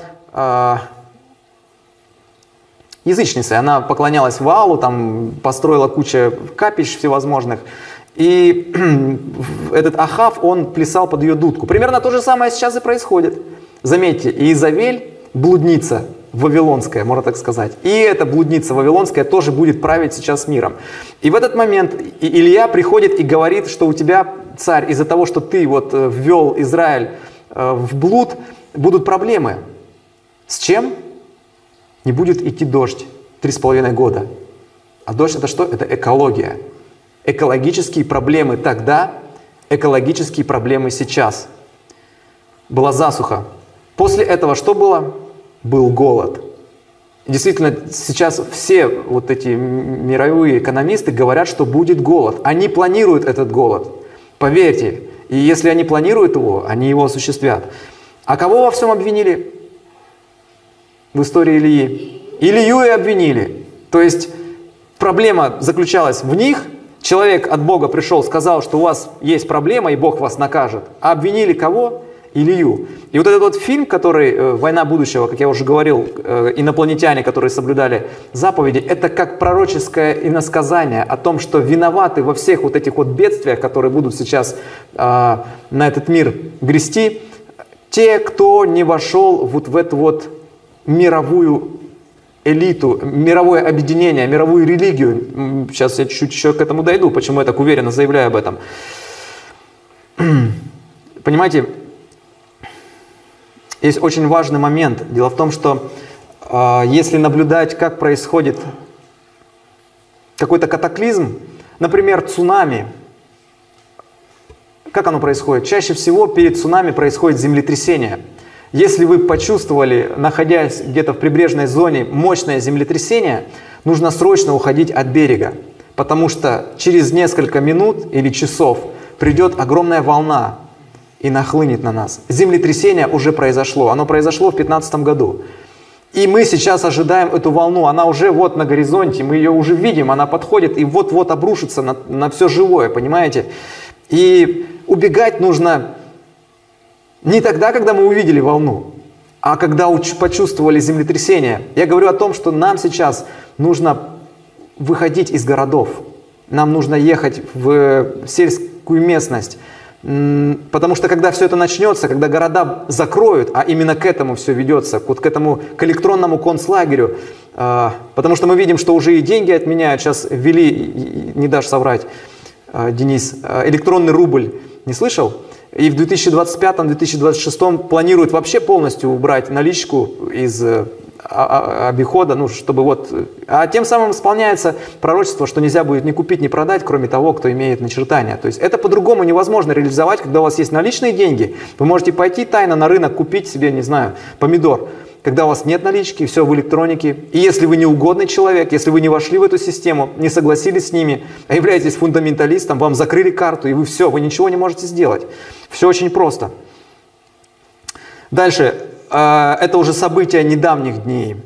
язычницей. Она поклонялась Ваалу, там построила кучу капищ всевозможных. И этот Ахав, он плясал под ее дудку. Примерно то же самое сейчас и происходит. Заметьте, Иезавель – блудница вавилонская, можно так сказать. И эта блудница вавилонская тоже будет править сейчас миром. И в этот момент Илья приходит и говорит, что у тебя, царь, из-за того, что ты вот ввел Израиль в блуд, будут проблемы. С чем? Не будет идти дождь 3,5 года. А дождь это что? Это экология. Экологические проблемы тогда, экологические проблемы сейчас. Была засуха. После этого что было? Был голод. Действительно, сейчас все вот эти мировые экономисты говорят, что будет голод. Они планируют этот голод. Поверьте. И если они планируют его, они его осуществят. А кого во всем обвинили? В истории Илии. Илью и обвинили. То есть проблема заключалась в них. Человек от Бога пришел, сказал, что у вас есть проблема, и Бог вас накажет. А обвинили кого? Илью. И вот этот вот фильм, который «Война будущего», как я уже говорил, инопланетяне, которые соблюдали заповеди, это как пророческое иносказание о том, что виноваты во всех вот этих вот бедствиях, которые будут сейчас на этот мир грести, те, кто не вошел вот в эту вот мировую элиту, мировое объединение, мировую религию. Сейчас я чуть-чуть еще к этому дойду, почему я так уверенно заявляю об этом. Понимаете, есть очень важный момент. Дело в том, что если наблюдать, как происходит какой-то катаклизм, например, цунами, как оно происходит? Чаще всего перед цунами происходит землетрясение. Если вы почувствовали, находясь где-то в прибрежной зоне, мощное землетрясение, нужно срочно уходить от берега, потому что через несколько минут или часов придет огромная волна и нахлынет на нас. Землетрясение уже произошло, оно произошло в 2015 году. И мы сейчас ожидаем эту волну, она уже вот на горизонте, мы ее уже видим, она подходит и вот-вот обрушится на все живое, понимаете? И убегать нужно не тогда, когда мы увидели волну, а когда почувствовали землетрясение. Я говорю о том, что нам сейчас нужно выходить из городов, нам нужно ехать в сельскую местность, потому что когда все это начнется, когда города закроют, а именно к этому все ведется, вот к этому, к электронному концлагерю, потому что мы видим, что уже и деньги отменяют, сейчас ввели, не дашь соврать, Денис, электронный рубль, не слышал? И в 2025-2026 планируют вообще полностью убрать наличку из обихода, ну, чтобы вот... А тем самым исполняется пророчество, что нельзя будет ни купить, ни продать, кроме того, кто имеет начертания. То есть это по-другому невозможно реализовать, когда у вас есть наличные деньги. Вы можете пойти тайно на рынок, купить себе, не знаю, помидор. Когда у вас нет налички, все в электронике. И если вы неугодный человек, если вы не вошли в эту систему, не согласились с ними, а являетесь фундаменталистом, вам закрыли карту, и вы все, вы ничего не можете сделать. Все очень просто. Дальше. Это уже события недавних дней.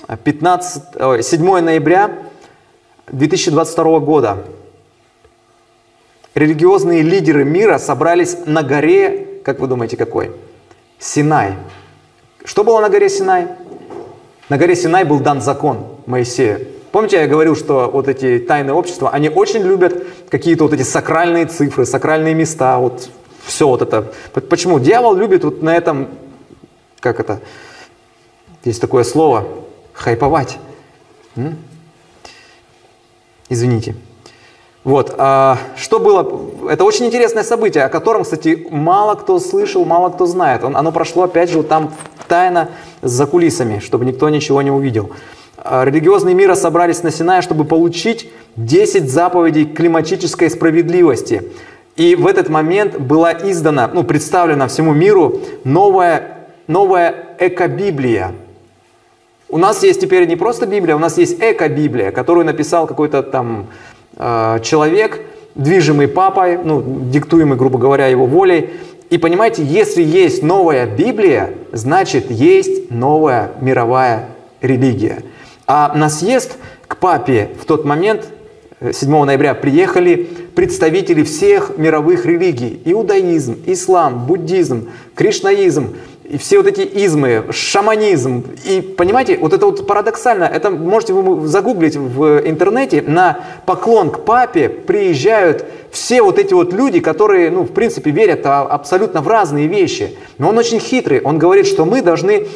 7 ноября 2022 года. Религиозные лидеры мира собрались на горе, как вы думаете, какой? Синай. Что было на горе Синай? На горе Синай был дан закон Моисею. Помните, я говорил, что вот эти тайные общества, они очень любят какие-то вот эти сакральные цифры, сакральные места, вот все вот это. Почему? Дьявол любит вот на этом, как это, есть такое слово, хайповать. Извините. Вот, что было? Это очень интересное событие, о котором, кстати, мало кто слышал, мало кто знает. Оно прошло, опять же, вот там тайно за кулисами, чтобы никто ничего не увидел. Религиозные мира собрались на Синае, чтобы получить 10 заповедей климатической справедливости. И в этот момент была издана, представлена всему миру новая эко-библия. У нас есть теперь не просто Библия, у нас есть эко-библия, которую написал какой-то там человек, движимый папой, диктуемый, грубо говоря, его волей. И понимаете, если есть новая Библия, значит есть новая мировая религия. А на съезд к папе в тот момент, 7 ноября, приехали представители всех мировых религий. Иудаизм, ислам, буддизм, кришнаизм, и все вот эти измы, шаманизм. И понимаете, вот это вот парадоксально. Это можете вы загуглить в интернете. На поклон к папе приезжают все вот эти вот люди, которые, в принципе, верят абсолютно в разные вещи. Но он очень хитрый. Он говорит, что мы должны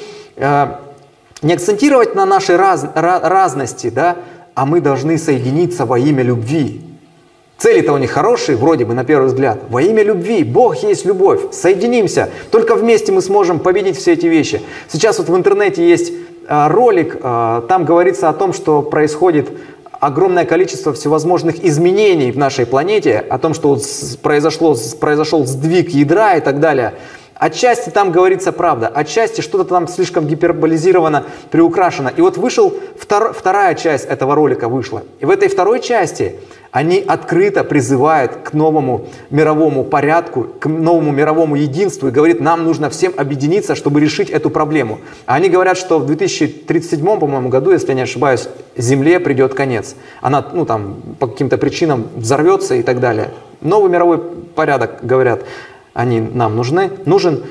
не акцентировать на нашей разности, да, а мы должны соединиться во имя любви. Цели-то у них хорошие, вроде бы, на первый взгляд. Во имя любви. Бог есть любовь. Соединимся. Только вместе мы сможем победить все эти вещи. Сейчас вот в интернете есть ролик, там говорится о том, что происходит огромное количество всевозможных изменений в нашей планете, о том, что произошел сдвиг ядра и так далее. Отчасти там говорится правда, отчасти что-то там слишком гиперболизировано, приукрашено. И вот вторая часть этого ролика вышла. И в этой второй части они открыто призывают к новому мировому порядку, к новому мировому единству и говорят, нам нужно всем объединиться, чтобы решить эту проблему. А они говорят, что в 2037, по-моему, году, если я не ошибаюсь, Земле придет конец. Она, по каким-то причинам взорвется и так далее. Новый мировой порядок, говорят, они нам нужен,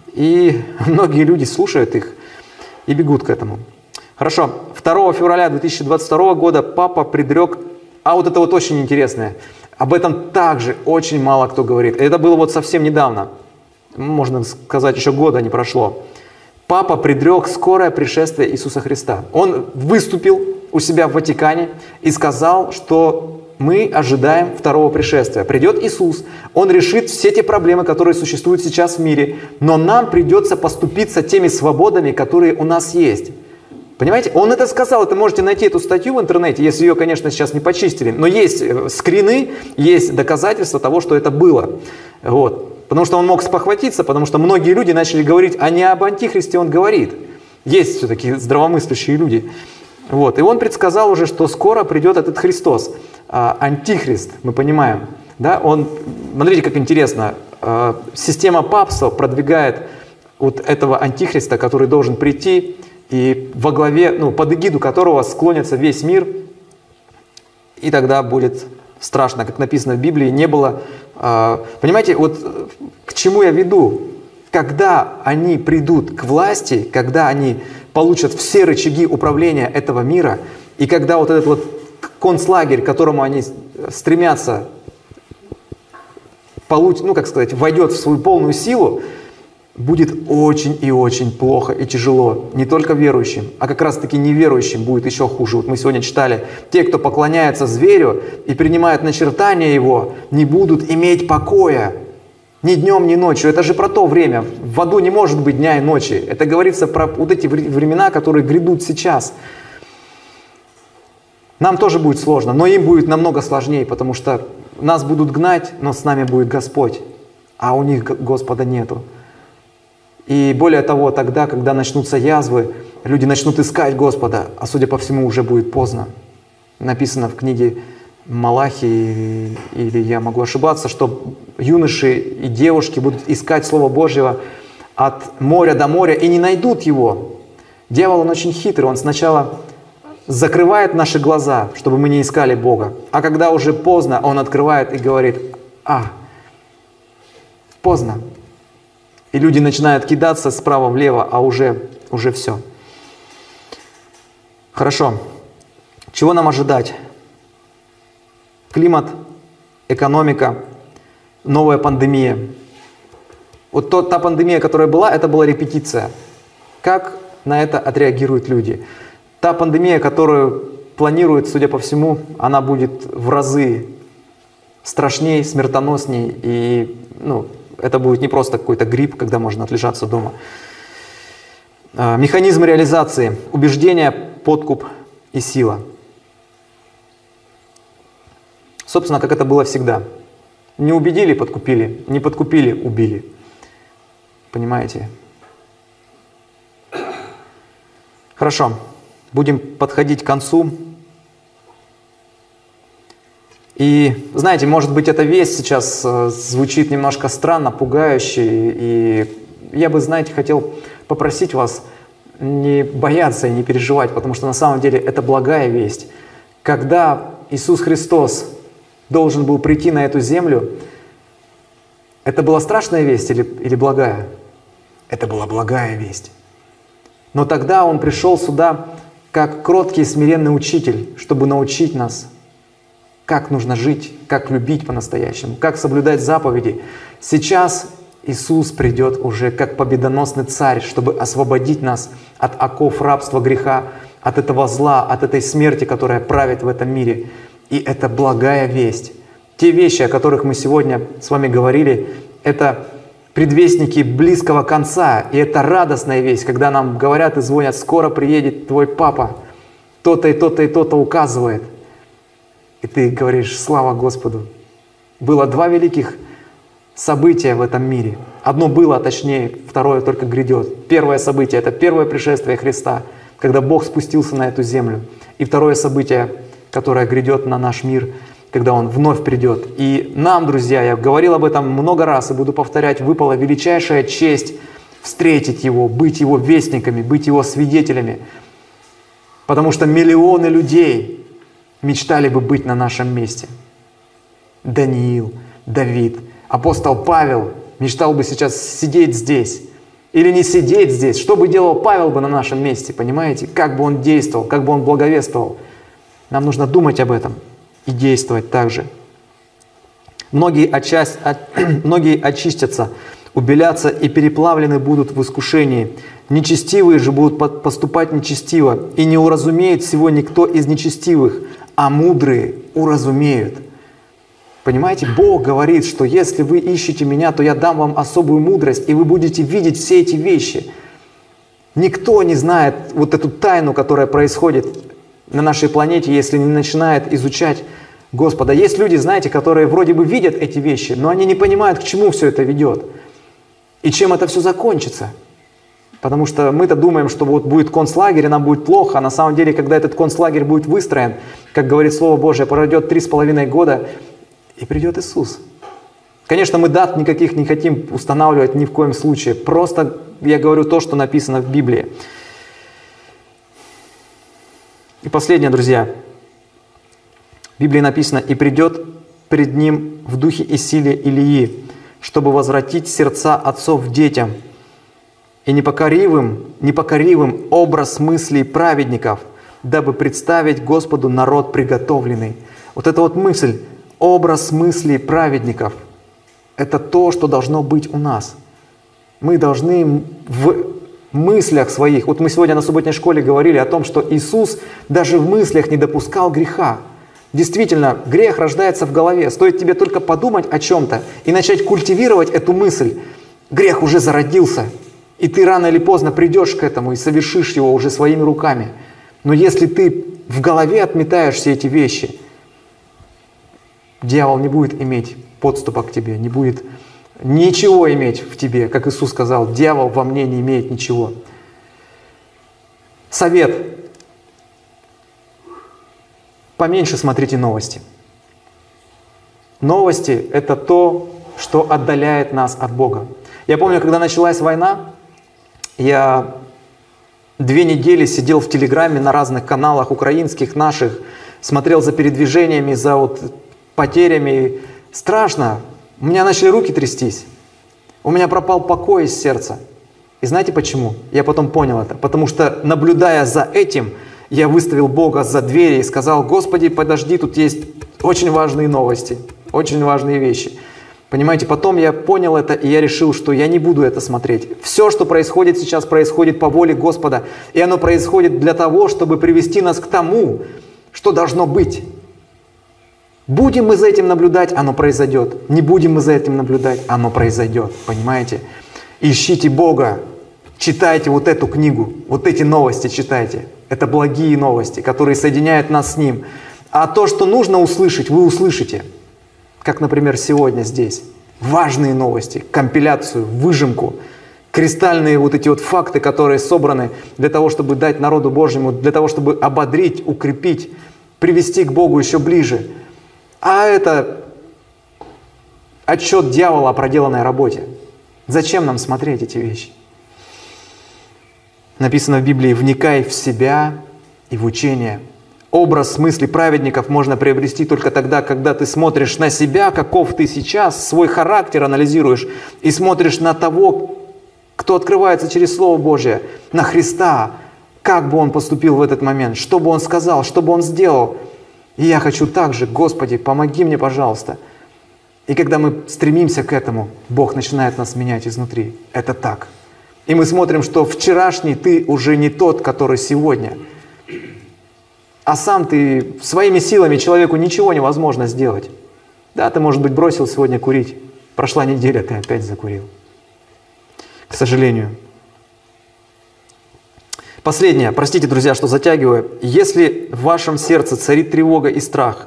и многие люди слушают их и бегут к этому. Хорошо, 2 февраля 2022 года папа предрек, а вот это вот очень интересное, об этом также очень мало кто говорит. Это было вот совсем недавно, можно сказать, еще года не прошло. Папа предрек скорое пришествие Иисуса Христа. Он выступил у себя в Ватикане и сказал, что мы ожидаем второго пришествия. Придет Иисус, Он решит все те проблемы, которые существуют сейчас в мире, но нам придется поступиться теми свободами, которые у нас есть. Понимаете? Он это сказал, это можете найти эту статью в интернете, если ее, конечно, сейчас не почистили, но есть скрины, есть доказательства того, что это было. Вот. Потому что он мог спохватиться, потому что многие люди начали говорить, а не об антихристе он говорит. Есть все-таки здравомыслящие люди. Вот. И он предсказал уже, что скоро придет этот Христос. Антихрист, мы понимаем. Да? Смотрите, как интересно. Система папства продвигает вот этого антихриста, который должен прийти, и во главе, под эгиду которого склонится весь мир, и тогда будет страшно, как написано в Библии, не было. Понимаете, вот к чему я веду? Когда они придут к власти, когда они получат все рычаги управления этого мира, и когда вот этот вот концлагерь, к которому они стремятся, войдет в свою полную силу, будет очень и очень плохо и тяжело. Не только верующим, а как раз таки неверующим будет еще хуже. Вот мы сегодня читали, те, кто поклоняется зверю и принимают начертания его, не будут иметь покоя ни днем, ни ночью. Это же про то время. В аду не может быть дня и ночи. Это говорится про вот эти времена, которые грядут сейчас. Нам тоже будет сложно, но им будет намного сложнее, потому что нас будут гнать, но с нами будет Господь, а у них Господа нету. И более того, тогда, когда начнутся язвы, люди начнут искать Господа, а судя по всему, уже будет поздно. Написано в книге Малахии, или я могу ошибаться, что юноши и девушки будут искать Слово Божьего от моря до моря и не найдут его. Дьявол, он очень хитрый, он сначала закрывает наши глаза, чтобы мы не искали Бога. А когда уже поздно, он открывает и говорит, поздно. И люди начинают кидаться справа влево, а уже все. Хорошо. Чего нам ожидать? Климат, экономика, новая пандемия. Вот та пандемия, которая была, это была репетиция. Как на это отреагируют люди? Та пандемия, которую планирует, судя по всему, она будет в разы страшней, смертоносней. И это будет не просто какой-то грипп, когда можно отлежаться дома. Механизм реализации. Убеждение, подкуп и сила. Собственно, как это было всегда. Не убедили — подкупили, не подкупили — убили. Понимаете? Хорошо, будем подходить к концу. И знаете, может быть, эта весть сейчас звучит немножко странно, пугающе. И я бы, знаете, хотел попросить вас не бояться и не переживать, потому что на самом деле это благая весть. Когда Иисус Христос должен был прийти на эту землю, это была страшная весть или благая? Это была благая весть. Но тогда Он пришел сюда как кроткий и смиренный учитель, чтобы научить нас, как нужно жить, как любить по-настоящему, как соблюдать заповеди. Сейчас Иисус придет уже как победоносный царь, чтобы освободить нас от оков рабства греха, от этого зла, от этой смерти, которая правит в этом мире. И это благая весть. Те вещи, о которых мы сегодня с вами говорили, это предвестники близкого конца. И это радостная весть, когда нам говорят и звонят: скоро приедет твой папа, то-то и то-то и то-то указывает. И ты говоришь: слава Господу. Было два великих события в этом мире. Одно было, точнее, второе только грядет. Первое событие — это первое пришествие Христа, когда Бог спустился на эту землю. И второе событие, которое грядет на наш мир, когда Он вновь придет. И нам, друзья, я говорил об этом много раз и буду повторять, выпала величайшая честь встретить Его, быть Его вестниками, быть Его свидетелями. Потому что миллионы людей мечтали бы быть на нашем месте. Даниил, Давид, апостол Павел мечтал бы сейчас сидеть здесь или не сидеть здесь. Что бы делал Павел бы на нашем месте, понимаете? Как бы он действовал, как бы он благовествовал. Нам нужно думать об этом и действовать так же. Многие очистятся, убелятся и переплавлены будут в искушении. Нечестивые же будут поступать нечестиво, и не уразумеет всего никто из нечестивых, а мудрые уразумеют. Понимаете, Бог говорит, что если вы ищете Меня, то Я дам вам особую мудрость, и вы будете видеть все эти вещи. Никто не знает вот эту тайну, которая происходит на нашей планете, если не начинает изучать Господа. Есть люди, знаете, которые вроде бы видят эти вещи, но они не понимают, к чему все это ведет и чем это все закончится. Потому что мы-то думаем, что вот будет концлагерь, и нам будет плохо, а на самом деле, когда этот концлагерь будет выстроен, как говорит Слово Божие, пройдет 3,5 года, и придет Иисус. Конечно, мы дат никаких не хотим устанавливать ни в коем случае. Просто я говорю то, что написано в Библии. И последнее, друзья. В Библии написано: «И придет пред Ним в духе и силе Илии, чтобы возвратить сердца отцов детям, и непокоривым образ мыслей праведников, дабы представить Господу народ приготовленный». Вот эта вот мысль, образ мыслей праведников, это то, что должно быть у нас. Мы должны в мыслях своих, вот мы сегодня на субботней школе говорили о том, что Иисус даже в мыслях не допускал греха. Действительно, грех рождается в голове. Стоит тебе только подумать о чем-то и начать культивировать эту мысль. Грех уже зародился, и ты рано или поздно придешь к этому и совершишь его уже своими руками. Но если ты в голове отметаешь все эти вещи, дьявол не будет иметь подступа к тебе, не будет ничего иметь в тебе. Как Иисус сказал: дьявол во мне не имеет ничего. Совет. Поменьше смотрите новости. Новости — это то, что отдаляет нас от Бога. Я помню, когда началась война, я 2 недели сидел в Телеграме на разных каналах украинских, наших, смотрел за передвижениями, за потерями. Страшно. У меня начали руки трястись. У меня пропал покой из сердца. И знаете почему? Я потом понял это. Потому что, наблюдая за этим, я выставил Бога за двери и сказал: Господи, подожди, тут есть очень важные новости, очень важные вещи. Понимаете, потом я понял это, и я решил, что я не буду это смотреть. Все, что происходит сейчас, происходит по воле Господа. И оно происходит для того, чтобы привести нас к тому, что должно быть. Будем мы за этим наблюдать, оно произойдет. Не будем мы за этим наблюдать, оно произойдет. Понимаете? Ищите Бога, читайте вот эту книгу, вот эти новости читайте. Это благие новости, которые соединяют нас с Ним. А то, что нужно услышать, вы услышите. Как, например, сегодня здесь. Важные новости, компиляцию, выжимку, кристальные вот эти вот факты, которые собраны для того, чтобы дать народу Божьему, для того, чтобы ободрить, укрепить, привести к Богу еще ближе. А это отчет дьявола о проделанной работе. Зачем нам смотреть эти вещи? Написано в Библии: «Вникай в себя и в учение». Образ мысли праведников можно приобрести только тогда, когда ты смотришь на себя, каков ты сейчас, свой характер анализируешь, и смотришь на того, кто открывается через Слово Божие, на Христа, как бы Он поступил в этот момент, что бы Он сказал, что бы Он сделал. И я хочу так же: Господи, помоги мне, пожалуйста. И когда мы стремимся к этому, Бог начинает нас менять изнутри. Это так. И мы смотрим, что вчерашний ты уже не тот, который сегодня. А сам ты своими силами человеку ничего невозможно сделать. Да, ты, может быть, бросил сегодня курить. Прошла неделя, ты опять закурил. К сожалению. Последнее. Простите, друзья, что затягиваю. Если в вашем сердце царит тревога и страх,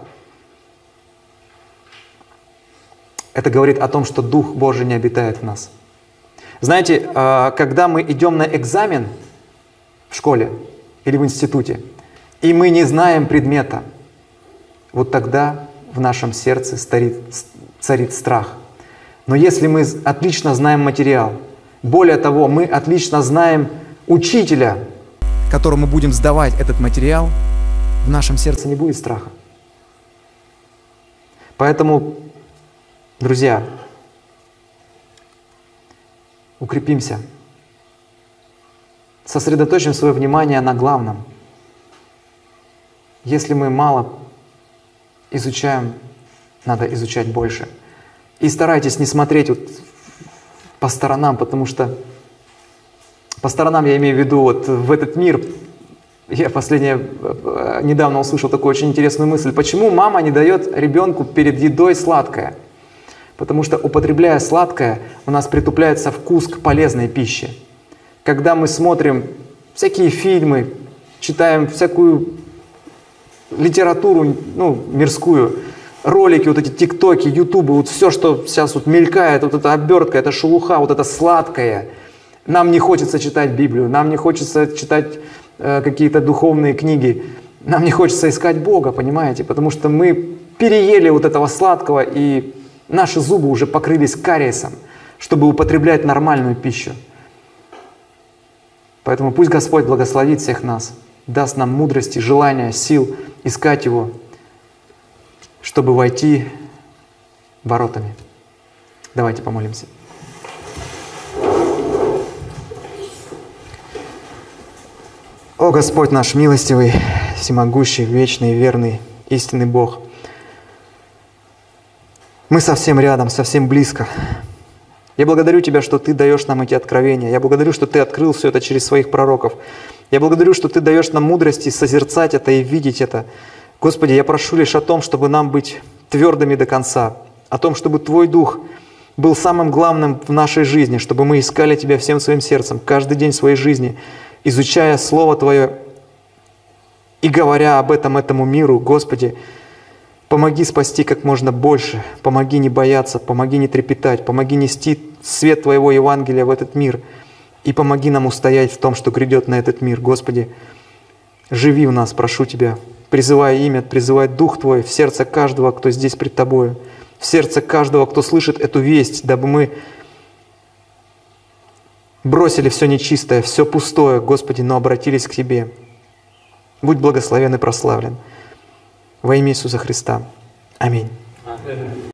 это говорит о том, что Дух Божий не обитает в нас. Знаете, когда мы идем на экзамен в школе или в институте, и мы не знаем предмета, вот тогда в нашем сердце царит страх. Но если мы отлично знаем материал, более того, мы отлично знаем учителя, которому будем сдавать этот материал, в нашем сердце не будет страха. Поэтому, друзья, укрепимся, сосредоточим свое внимание на главном. Если мы мало изучаем, надо изучать больше. И старайтесь не смотреть вот по сторонам, потому что по сторонам я имею в виду вот в этот мир. Я недавно услышал такую очень интересную мысль. Почему мама не дает ребенку перед едой сладкое? Потому что, употребляя сладкое, у нас притупляется вкус к полезной пище. Когда мы смотрим всякие фильмы, читаем всякую литературу, мирскую, ролики, вот эти тиктоки, ютубы, вот все, что сейчас вот мелькает, вот эта обертка, эта шелуха, вот это сладкое. Нам не хочется читать Библию, нам не хочется читать какие-то духовные книги, нам не хочется искать Бога, понимаете? Потому что мы переели вот этого сладкого, и наши зубы уже покрылись кариесом, чтобы употреблять нормальную пищу. Поэтому пусть Господь благословит всех нас, даст нам мудрости, желания, сил искать Его, чтобы войти воротами. Давайте помолимся. О Господь наш милостивый, всемогущий, вечный, верный, истинный Бог, мы совсем рядом, совсем близко. Я благодарю Тебя, что Ты даешь нам эти откровения. Я благодарю, что Ты открыл все это через своих пророков. Я благодарю, что Ты даешь нам мудрости созерцать это и видеть это. Господи, я прошу лишь о том, чтобы нам быть твердыми до конца, о том, чтобы Твой Дух был самым главным в нашей жизни, чтобы мы искали Тебя всем своим сердцем, каждый день своей жизни, изучая Слово Твое и говоря об этом этому миру. Господи, помоги спасти как можно больше, помоги не бояться, помоги не трепетать, помоги нести свет Твоего Евангелия в этот мир и помоги нам устоять в том, что грядет на этот мир. Господи, живи в нас, прошу Тебя, призывай имя, призывай Дух Твой в сердце каждого, кто здесь пред Тобою, в сердце каждого, кто слышит эту весть, дабы мы бросили все нечистое, все пустое, Господи, но обратились к Тебе. Будь благословен и прославлен. Во имя Иисуса Христа. Аминь.